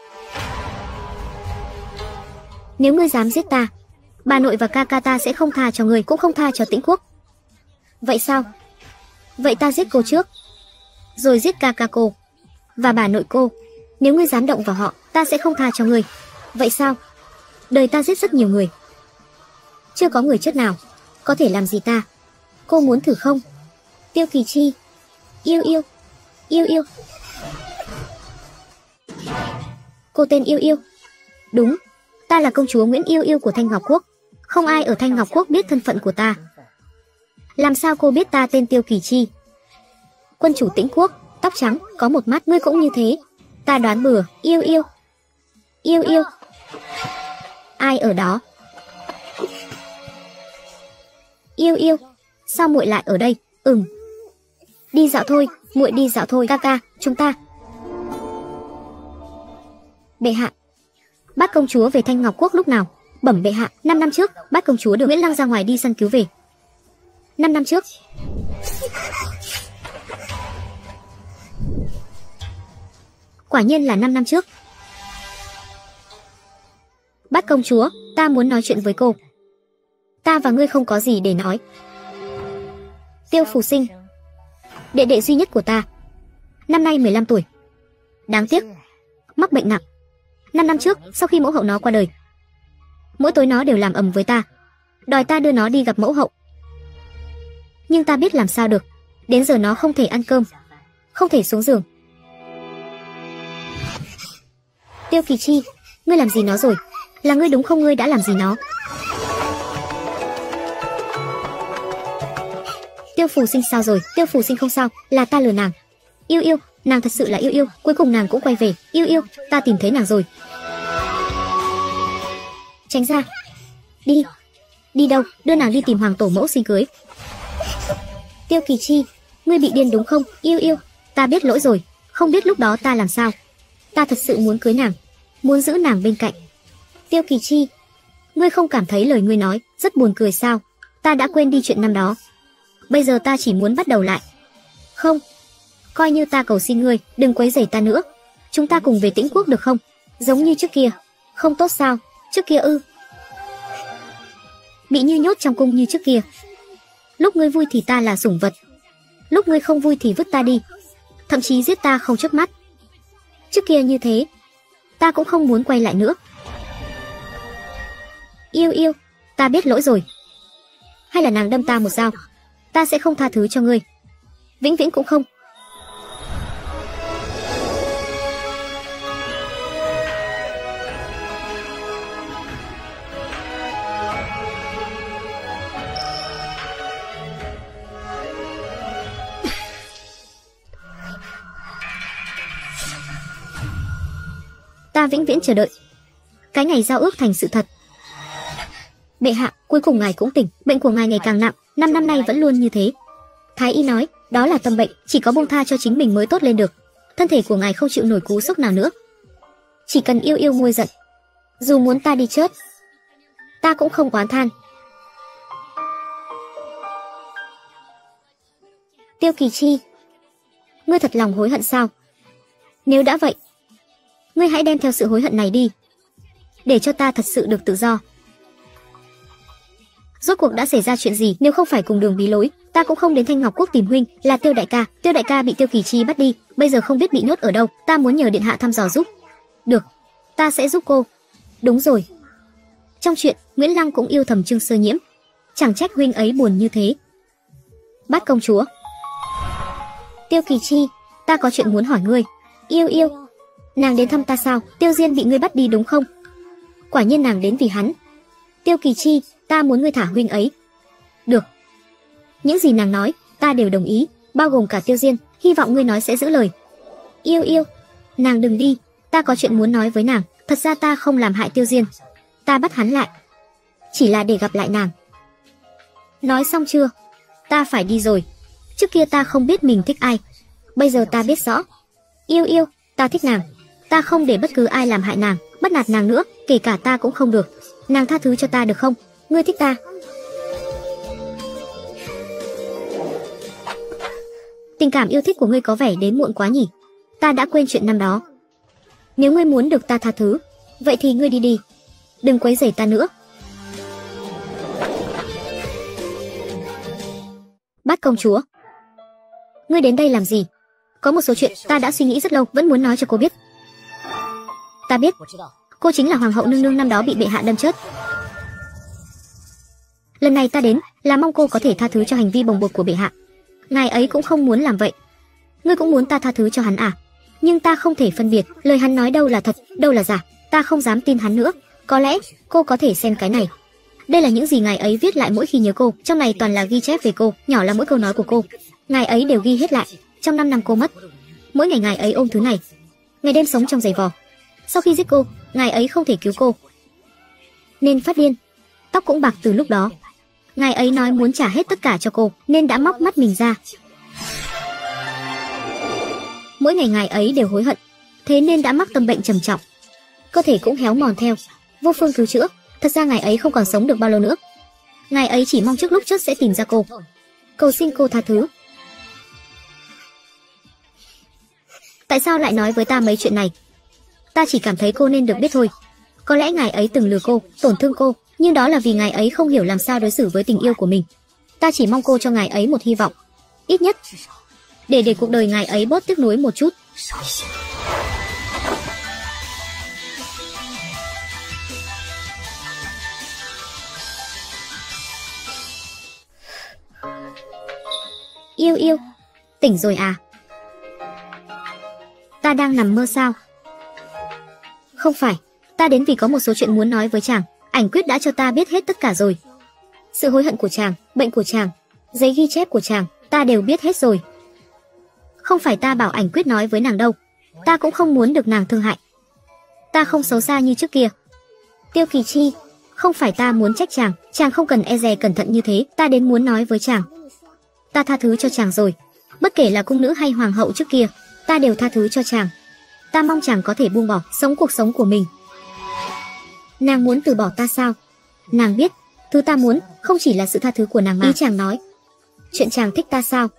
Nếu ngươi dám giết ta, bà nội và ca ca ta sẽ không tha cho ngươi, cũng không tha cho Tĩnh Quốc. Vậy sao? Vậy ta giết cô trước, rồi giết ca ca cô và bà nội cô. Nếu ngươi dám động vào họ, ta sẽ không tha cho ngươi. Vậy sao? Đời ta giết rất nhiều người, chưa có người chết nào có thể làm gì ta. Cô muốn thử không? Tiêu Kỳ Chi, yêu yêu, yêu yêu. Cô tên Yêu Yêu. Đúng, ta là công chúa Nguyễn Yêu Yêu của Thanh Ngọc Quốc. Không ai ở Thanh Ngọc Quốc biết thân phận của ta. Làm sao cô biết ta tên Tiêu Kỳ Chi? Quân chủ Tĩnh Quốc, tóc trắng, có một mắt, ngươi cũng như thế. Ta đoán bừa. Yêu Yêu, yêu yêu. Ai ở đó? Yêu Yêu, sao muội lại ở đây? Ừm, đi dạo thôi, muội đi dạo thôi. Ca ca, chúng ta. Bệ hạ, Bát công chúa về Thanh Ngọc Quốc lúc nào? Bẩm bệ hạ, năm năm trước, Bát công chúa được Nguyễn Lăng ra ngoài đi săn cứu về. Năm năm trước. Quả nhiên là năm năm trước. Bát công chúa, ta muốn nói chuyện với cô. Ta và ngươi không có gì để nói. Tiêu Phù Sinh, đệ đệ duy nhất của ta, năm nay mười lăm tuổi. Đáng tiếc, mắc bệnh nặng. Năm năm trước, sau khi mẫu hậu nó qua đời, mỗi tối nó đều làm ầm với ta, đòi ta đưa nó đi gặp mẫu hậu. Nhưng ta biết làm sao được. Đến giờ nó không thể ăn cơm, không thể xuống giường. Tiêu Kỳ Chi, ngươi làm gì nó rồi? Là ngươi đúng không? Ngươi đã làm gì nó? Tiêu Phù Sinh sao rồi? Tiêu Phù Sinh không sao, là ta lừa nàng. Yêu Yêu, nàng thật sự là Yêu Yêu. Cuối cùng nàng cũng quay về. Yêu Yêu, ta tìm thấy nàng rồi. Tránh ra. Đi. Đi đâu? Đưa nàng đi tìm hoàng tổ mẫu xin cưới. Tiêu Kỳ Chi, ngươi bị điên đúng không? Yêu yêu, ta biết lỗi rồi, không biết lúc đó ta làm sao. Ta thật sự muốn cưới nàng, muốn giữ nàng bên cạnh. Tiêu Kỳ Chi, ngươi không cảm thấy lời ngươi nói rất buồn cười sao? Ta đã quên đi chuyện năm đó. Bây giờ ta chỉ muốn bắt đầu lại. Không, coi như ta cầu xin ngươi, đừng quấy rầy ta nữa. Chúng ta cùng về Tĩnh Quốc được không? Giống như trước kia. Không tốt sao? Trước kia ư? Bị như nhốt trong cung như trước kia. Lúc ngươi vui thì ta là sủng vật, lúc ngươi không vui thì vứt ta đi, thậm chí giết ta không chớp mắt. Trước kia như thế, ta cũng không muốn quay lại nữa. Yêu yêu, ta biết lỗi rồi. Hay là nàng đâm ta một dao, ta sẽ không tha thứ cho ngươi. Vĩnh viễn cũng không. Ta vĩnh viễn chờ đợi cái ngày giao ước thành sự thật. Bệ hạ, cuối cùng ngài cũng tỉnh. Bệnh của ngài ngày càng nặng, năm năm nay vẫn luôn như thế. Thái y nói đó là tâm bệnh, chỉ có buông tha cho chính mình mới tốt lên được. Thân thể của ngài không chịu nổi cú sốc nào nữa. Chỉ cần yêu yêu nguôi giận, dù muốn ta đi chết, ta cũng không oán than. Tiêu Kỳ Chi, ngươi thật lòng hối hận sao? Nếu đã vậy, ngươi hãy đem theo sự hối hận này đi, để cho ta thật sự được tự do. Rốt cuộc đã xảy ra chuyện gì? Nếu không phải cùng đường bí lối, ta cũng không đến Thanh Ngọc Quốc tìm huynh. Là Tiêu đại ca. Tiêu đại ca bị Tiêu Kỳ Chi bắt đi, bây giờ không biết bị nhốt ở đâu. Ta muốn nhờ điện hạ thăm dò giúp. Được, ta sẽ giúp cô. Đúng rồi, trong chuyện Nguyễn Lăng cũng yêu thầm Trương Sơ Nhiễm, chẳng trách huynh ấy buồn như thế. Bát công chúa. Tiêu Kỳ Chi, ta có chuyện muốn hỏi ngươi. Yêu yêu, nàng đến thăm ta sao? Tiêu Diên bị ngươi bắt đi đúng không? Quả nhiên nàng đến vì hắn. Tiêu Kỳ Chi, ta muốn ngươi thả huynh ấy. Được, những gì nàng nói ta đều đồng ý, bao gồm cả Tiêu Diên. Hy vọng ngươi nói sẽ giữ lời. Yêu yêu, nàng đừng đi, ta có chuyện muốn nói với nàng. Thật ra ta không làm hại Tiêu Diên, ta bắt hắn lại chỉ là để gặp lại nàng. Nói xong chưa? Ta phải đi rồi. Trước kia ta không biết mình thích ai, bây giờ ta biết rõ. Yêu yêu, ta thích nàng, ta không để bất cứ ai làm hại nàng, bắt nạt nàng nữa, kể cả ta cũng không được. Nàng tha thứ cho ta được không? Ngươi thích ta. Tình cảm yêu thích của ngươi có vẻ đến muộn quá nhỉ? Ta đã quên chuyện năm đó. Nếu ngươi muốn được ta tha thứ, vậy thì ngươi đi đi, đừng quấy rầy ta nữa. Bát công chúa, ngươi đến đây làm gì? Có một số chuyện ta đã suy nghĩ rất lâu, vẫn muốn nói cho cô biết. Ta biết, cô chính là hoàng hậu nương nương năm đó bị bệ hạ đâm chết. Lần này ta đến là mong cô có thể tha thứ cho hành vi bồng bột của bệ hạ. Ngài ấy cũng không muốn làm vậy. Ngươi cũng muốn ta tha thứ cho hắn à? Nhưng ta không thể phân biệt lời hắn nói đâu là thật, đâu là giả. Ta không dám tin hắn nữa. Có lẽ cô có thể xem cái này. Đây là những gì ngài ấy viết lại mỗi khi nhớ cô. Trong này toàn là ghi chép về cô, nhỏ là mỗi câu nói của cô. Ngài ấy đều ghi hết lại. Trong năm năm cô mất, mỗi ngày ngài ấy ôm thứ này, ngày đêm sống trong giày vò. Sau khi giết cô, ngài ấy không thể cứu cô, nên phát điên, tóc cũng bạc từ lúc đó. Ngài ấy nói muốn trả hết tất cả cho cô, nên đã móc mắt mình ra. Mỗi ngày ngài ấy đều hối hận, thế nên đã mắc tâm bệnh trầm trọng, cơ thể cũng héo mòn theo, vô phương cứu chữa. Thật ra ngài ấy không còn sống được bao lâu nữa. Ngài ấy chỉ mong trước lúc chết sẽ tìm ra cô, cầu xin cô tha thứ. Tại sao lại nói với ta mấy chuyện này? Ta chỉ cảm thấy cô nên được biết thôi. Có lẽ ngài ấy từng lừa cô, tổn thương cô, nhưng đó là vì ngài ấy không hiểu làm sao đối xử với tình yêu của mình. Ta chỉ mong cô cho ngài ấy một hy vọng, ít nhất để để cuộc đời ngài ấy bớt tiếc nuối một chút. Yêu yêu, tỉnh rồi à? Ta đang nằm mơ sao? Không phải, ta đến vì có một số chuyện muốn nói với chàng. Ảnh quyết đã cho ta biết hết tất cả rồi. Sự hối hận của chàng, bệnh của chàng, giấy ghi chép của chàng, ta đều biết hết rồi. Không phải ta bảo ảnh quyết nói với nàng đâu. Ta cũng không muốn được nàng thương hại. Ta không xấu xa như trước kia. Tiêu Kỳ Chi, Không phải ta muốn trách chàng, chàng không cần e dè cẩn thận như thế, ta đến muốn nói với chàng. Ta tha thứ cho chàng rồi, bất kể là cung nữ hay hoàng hậu trước kia, ta đều tha thứ cho chàng. Ta mong chàng có thể buông bỏ, sống cuộc sống của mình. Nàng muốn từ bỏ ta sao? Nàng biết, thứ ta muốn không chỉ là sự tha thứ của nàng mà. Ý chàng nói, chuyện chàng thích ta sao?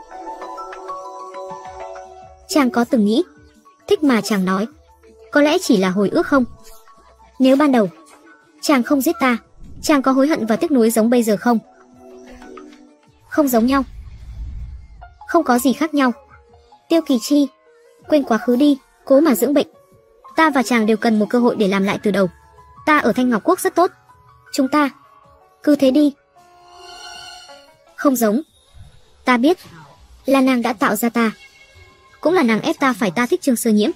Chàng có từng nghĩ, thích mà chàng nói, có lẽ chỉ là hồi ước không? Nếu ban đầu chàng không giết ta, chàng có hối hận và tiếc nuối giống bây giờ không? Không giống nhau, không có gì khác nhau. Tiêu Kỳ Chi, quên quá khứ đi, cố mà dưỡng bệnh. Ta và chàng đều cần một cơ hội để làm lại từ đầu. Ta ở Thanh Ngọc Quốc rất tốt, chúng ta cứ thế đi. Không giống. Ta biết, là nàng đã tạo ra ta, cũng là nàng ép ta phải ta thích Trương Sơ Nhiễm.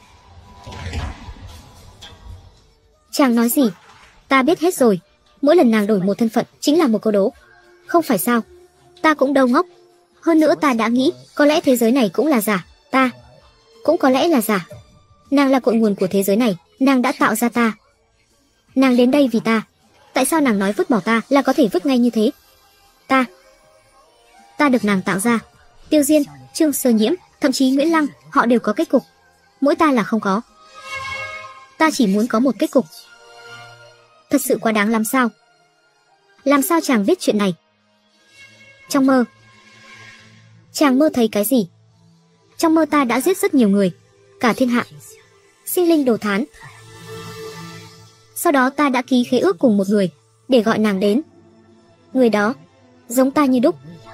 Chàng nói gì? Ta biết hết rồi. Mỗi lần nàng đổi một thân phận chính là một câu đố, không phải sao? Ta cũng đâu ngốc. Hơn nữa ta đã nghĩ, có lẽ thế giới này cũng là giả. Ta cũng có lẽ là giả. Nàng là cội nguồn của thế giới này, nàng đã tạo ra ta. Nàng đến đây vì ta. Tại sao nàng nói vứt bỏ ta là có thể vứt ngay như thế? Ta Ta được nàng tạo ra. Tiêu Diên, Trương Sơ Nhiễm, thậm chí Nguyễn Lăng, họ đều có kết cục. Mỗi ta là không có. Ta chỉ muốn có một kết cục. Thật sự quá đáng lắm sao? Làm sao chàng viết chuyện này? Trong mơ. Chàng mơ thấy cái gì? Trong mơ ta đã giết rất nhiều người, cả thiên hạ, sinh linh đồ thán. Sau đó ta đã ký khế ước cùng một người, để gọi nàng đến. Người đó giống ta như đúc.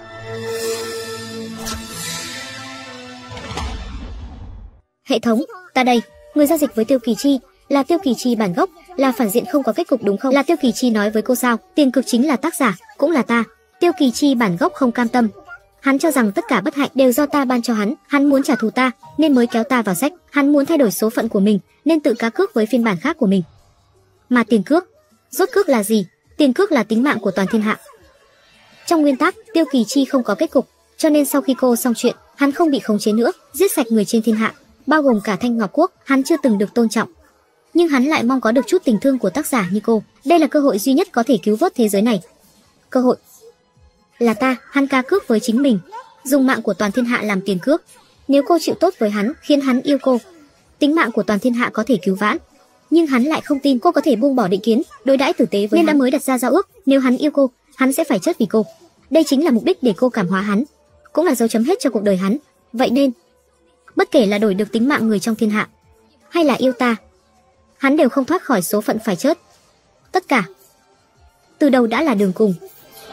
Hệ thống, ta đây, người giao dịch với Tiêu Kỳ Chi, là Tiêu Kỳ Chi bản gốc, là phản diện không có kết cục đúng không? Là Tiêu Kỳ Chi nói với cô sao? Tiền cực chính là tác giả, cũng là ta. Tiêu Kỳ Chi bản gốc không cam tâm. Hắn cho rằng tất cả bất hạnh đều do ta ban cho hắn, hắn muốn trả thù ta, nên mới kéo ta vào sách. Hắn muốn thay đổi số phận của mình, nên tự cá cước với phiên bản khác của mình. Mà tiền cước, rốt cước là gì? Tiền cước là tính mạng của toàn thiên hạ. Trong nguyên tắc, Tiêu Kỳ Chi không có kết cục, cho nên sau khi cô xong chuyện, hắn không bị khống chế nữa, giết sạch người trên thiên hạ, bao gồm cả Thanh Ngọc Quốc. Hắn chưa từng được tôn trọng, nhưng hắn lại mong có được chút tình thương của tác giả như cô. Đây là cơ hội duy nhất có thể cứu vớt thế giới này. Cơ hội là ta. Hắn cá cước với chính mình, dùng mạng của toàn thiên hạ làm tiền cước. Nếu cô chịu tốt với hắn, khiến hắn yêu cô, tính mạng của toàn thiên hạ có thể cứu vãn. Nhưng hắn lại không tin cô có thể buông bỏ định kiến, đối đãi tử tế với nên hắn. Đã mới đặt ra giao ước, nếu hắn yêu cô, hắn sẽ phải chết vì cô. Đây chính là mục đích để cô cảm hóa hắn, cũng là dấu chấm hết cho cuộc đời hắn. Vậy nên, bất kể là đổi được tính mạng người trong thiên hạ, hay là yêu ta, hắn đều không thoát khỏi số phận phải chết. Tất cả từ đầu đã là đường cùng.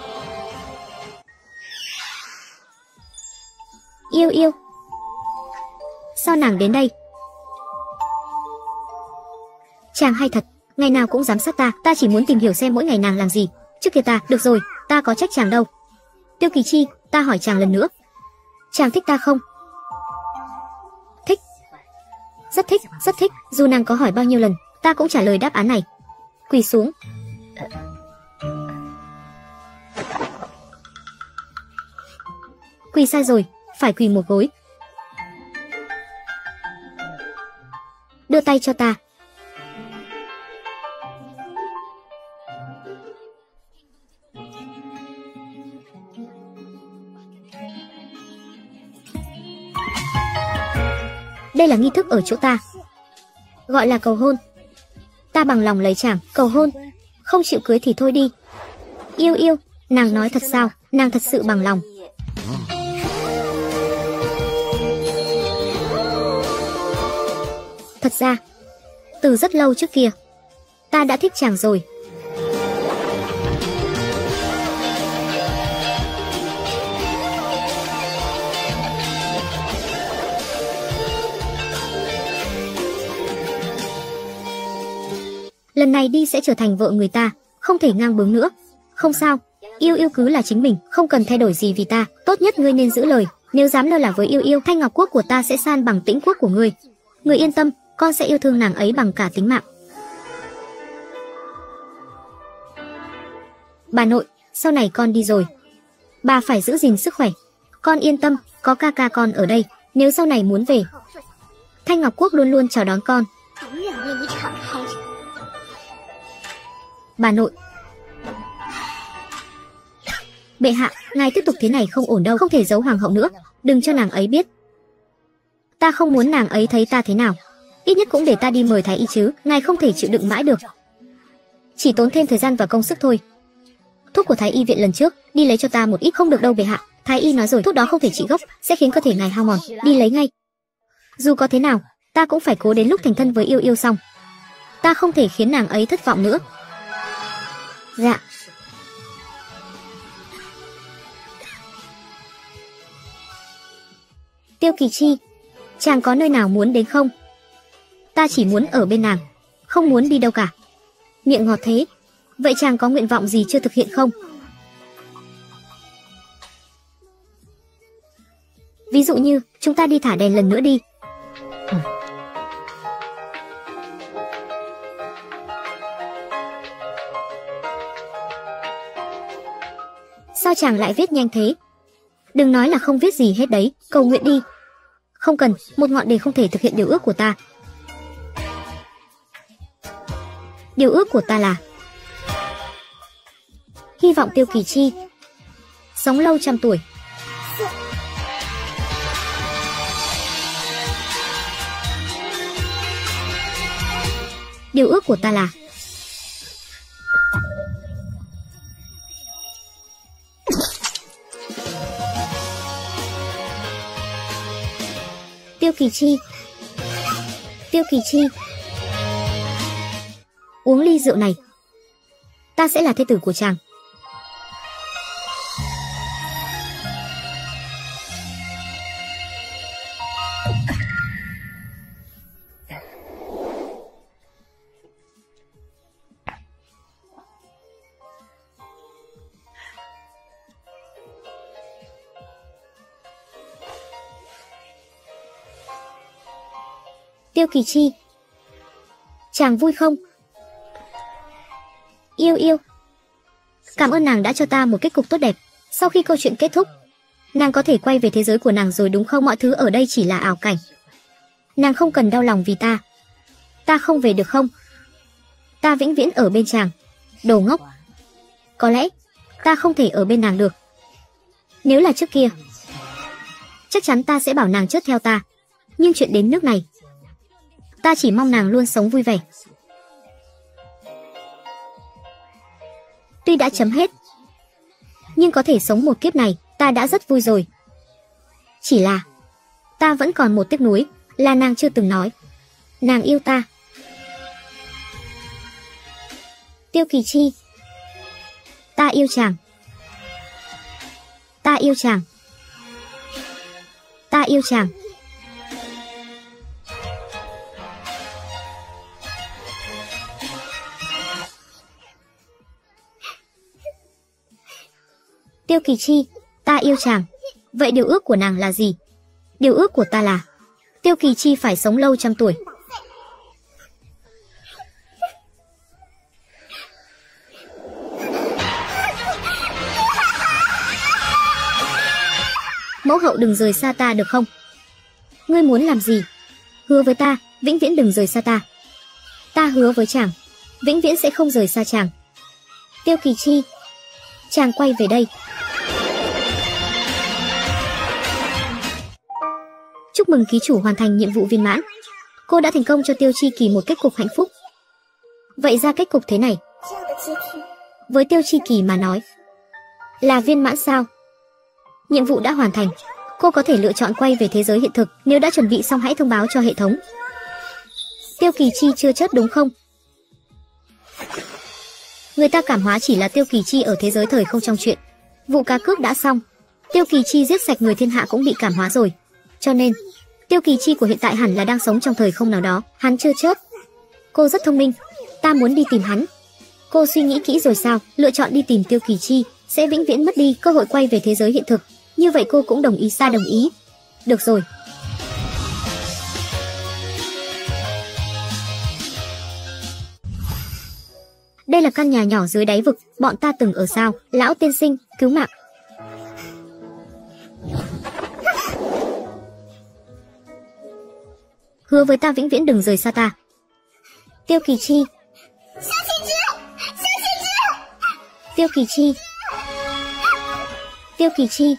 Yêu yêu, sao nàng đến đây? Chàng hay thật, ngày nào cũng giám sát ta. Ta chỉ muốn tìm hiểu xem mỗi ngày nàng làm gì. Trước kia ta, được rồi, ta có trách chàng đâu. Tiêu Kỳ Chi, ta hỏi chàng lần nữa, chàng thích ta không? Thích, rất thích, rất thích. Dù nàng có hỏi bao nhiêu lần, ta cũng trả lời đáp án này. Quỳ xuống. Quỳ sai rồi, phải quỳ một gối. Đưa tay cho ta. Đây là nghi thức ở chỗ ta, gọi là cầu hôn. Ta bằng lòng lấy chàng, cầu hôn. Không chịu cưới thì thôi đi. Yêu yêu, nàng nói thật sao? Nàng thật sự bằng lòng? Thật ra, từ rất lâu trước kia, ta đã thích chàng rồi. Lần này đi sẽ trở thành vợ người ta, không thể ngang bướng nữa. Không sao, yêu yêu cứ là chính mình, không cần thay đổi gì vì ta. Tốt nhất ngươi nên giữ lời, nếu dám lơ là với yêu yêu, Thanh Ngọc Quốc của ta sẽ san bằng Tĩnh Quốc của ngươi. Ngươi yên tâm, con sẽ yêu thương nàng ấy bằng cả tính mạng. Bà nội, sau này con đi rồi, bà phải giữ gìn sức khỏe. Con yên tâm, có ca ca con ở đây, nếu sau này muốn về, Thanh Ngọc Quốc luôn luôn chào đón con. Bà nội, Bệ hạ, ngài tiếp tục thế này không ổn đâu, không thể giấu hoàng hậu nữa, đừng cho nàng ấy biết. Ta không muốn nàng ấy thấy ta thế nào, ít nhất cũng để ta đi mời thái y chứ, ngài không thể chịu đựng mãi được. Chỉ tốn thêm thời gian và công sức thôi. Thuốc của thái y viện lần trước, đi lấy cho ta một ít. Không được đâu bệ hạ, thái y nói rồi, thuốc đó không thể trị gốc, sẽ khiến cơ thể ngài hao mòn. Đi lấy ngay. Dù có thế nào, ta cũng phải cố đến lúc thành thân với Yêu Yêu xong. Ta không thể khiến nàng ấy thất vọng nữa. Dạ. Tiêu Kỳ Chi, chàng có nơi nào muốn đến không? Ta chỉ muốn ở bên nàng, không muốn đi đâu cả. Miệng ngọt thế. Vậy chàng có nguyện vọng gì chưa thực hiện không? Ví dụ như, chúng ta đi thả đèn lần nữa đi. Ừ. Sao chàng lại viết nhanh thế? Đừng nói là không viết gì hết đấy, cầu nguyện đi. Không cần, một ngọn đèn không thể thực hiện điều ước của ta. Điều ước của ta là hy vọng Tiêu Kỳ Chi sống lâu trăm tuổi. Điều ước của ta là Tiêu Kỳ Chi, Tiêu Kỳ Chi, uống ly rượu này. Ta sẽ là thê tử của chàng. Tiêu Kỳ Chi, chàng vui không? Yêu Yêu, cảm ơn nàng đã cho ta một kết cục tốt đẹp. Sau khi câu chuyện kết thúc, nàng có thể quay về thế giới của nàng rồi đúng không? Mọi thứ ở đây chỉ là ảo cảnh. Nàng không cần đau lòng vì ta. Ta không về được không? Ta vĩnh viễn ở bên chàng. Đồ ngốc. Có lẽ ta không thể ở bên nàng được. Nếu là trước kia, chắc chắn ta sẽ bảo nàng chớt theo ta. Nhưng chuyện đến nước này, ta chỉ mong nàng luôn sống vui vẻ. Tuy đã chấm hết, nhưng có thể sống một kiếp này, ta đã rất vui rồi. Chỉ là ta vẫn còn một tiếc nuối, là nàng chưa từng nói nàng yêu ta. Tiêu Kỳ Chi, ta yêu chàng. Ta yêu chàng. Ta yêu chàng. Tiêu Kỳ Chi, ta yêu chàng. Vậy điều ước của nàng là gì? Điều ước của ta là Tiêu Kỳ Chi phải sống lâu trăm tuổi. Mẫu hậu đừng rời xa ta được không? Ngươi muốn làm gì? Hứa với ta, vĩnh viễn đừng rời xa ta. Ta hứa với chàng, vĩnh viễn sẽ không rời xa chàng. Tiêu Kỳ Chi, chàng quay về đây. Chúc mừng ký chủ hoàn thành nhiệm vụ viên mãn. Cô đã thành công cho Tiêu Chi Kỳ một kết cục hạnh phúc. Vậy ra kết cục thế này, với Tiêu Chi Kỳ mà nói, là viên mãn sao? Nhiệm vụ đã hoàn thành. Cô có thể lựa chọn quay về thế giới hiện thực. Nếu đã chuẩn bị xong hãy thông báo cho hệ thống. Tiêu Kỳ Chi chưa chết đúng không? Người ta cảm hóa chỉ là Tiêu Kỳ Chi ở thế giới thời không trong chuyện. Vụ cá cước đã xong. Tiêu Kỳ Chi giết sạch người thiên hạ cũng bị cảm hóa rồi. Cho nên Tiêu Kỳ Chi của hiện tại hẳn là đang sống trong thời không nào đó. Hắn chưa chết. Cô rất thông minh. Ta muốn đi tìm hắn. Cô suy nghĩ kỹ rồi sao? Lựa chọn đi tìm Tiêu Kỳ Chi sẽ vĩnh viễn mất đi cơ hội quay về thế giới hiện thực. Như vậy cô cũng đồng ý sao? Đồng ý. Được rồi. Đây là căn nhà nhỏ dưới đáy vực, bọn ta từng ở sao? Lão tiên sinh, cứu mạng. Hứa với ta vĩnh viễn đừng rời xa ta. Tiêu Kỳ Chi. Tiêu Kỳ Chi. Tiêu Kỳ Chi.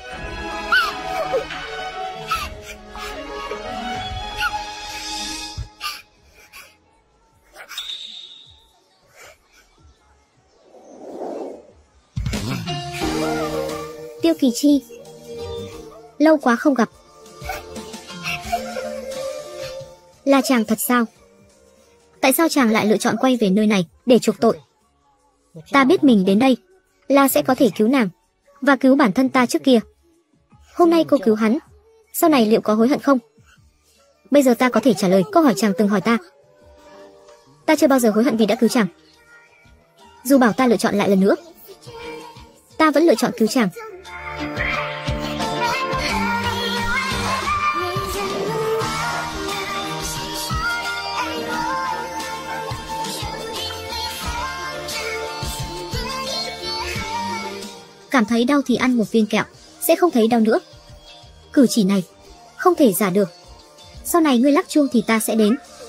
Tiêu Kỳ Chi, lâu quá không gặp. Là chàng thật sao? Tại sao chàng lại lựa chọn quay về nơi này để chuộc tội? Ta biết mình đến đây là sẽ có thể cứu nàng và cứu bản thân ta trước kia. Hôm nay cô cứu hắn, sau này liệu có hối hận không? Bây giờ ta có thể trả lời câu hỏi chàng từng hỏi ta. Ta chưa bao giờ hối hận vì đã cứu chàng. Dù bảo ta lựa chọn lại lần nữa, ta vẫn lựa chọn cứu chàng. Cảm thấy đau thì ăn một viên kẹo, sẽ không thấy đau nữa. Cử chỉ này không thể giả được. Sau này ngươi lắc chuông thì ta sẽ đến.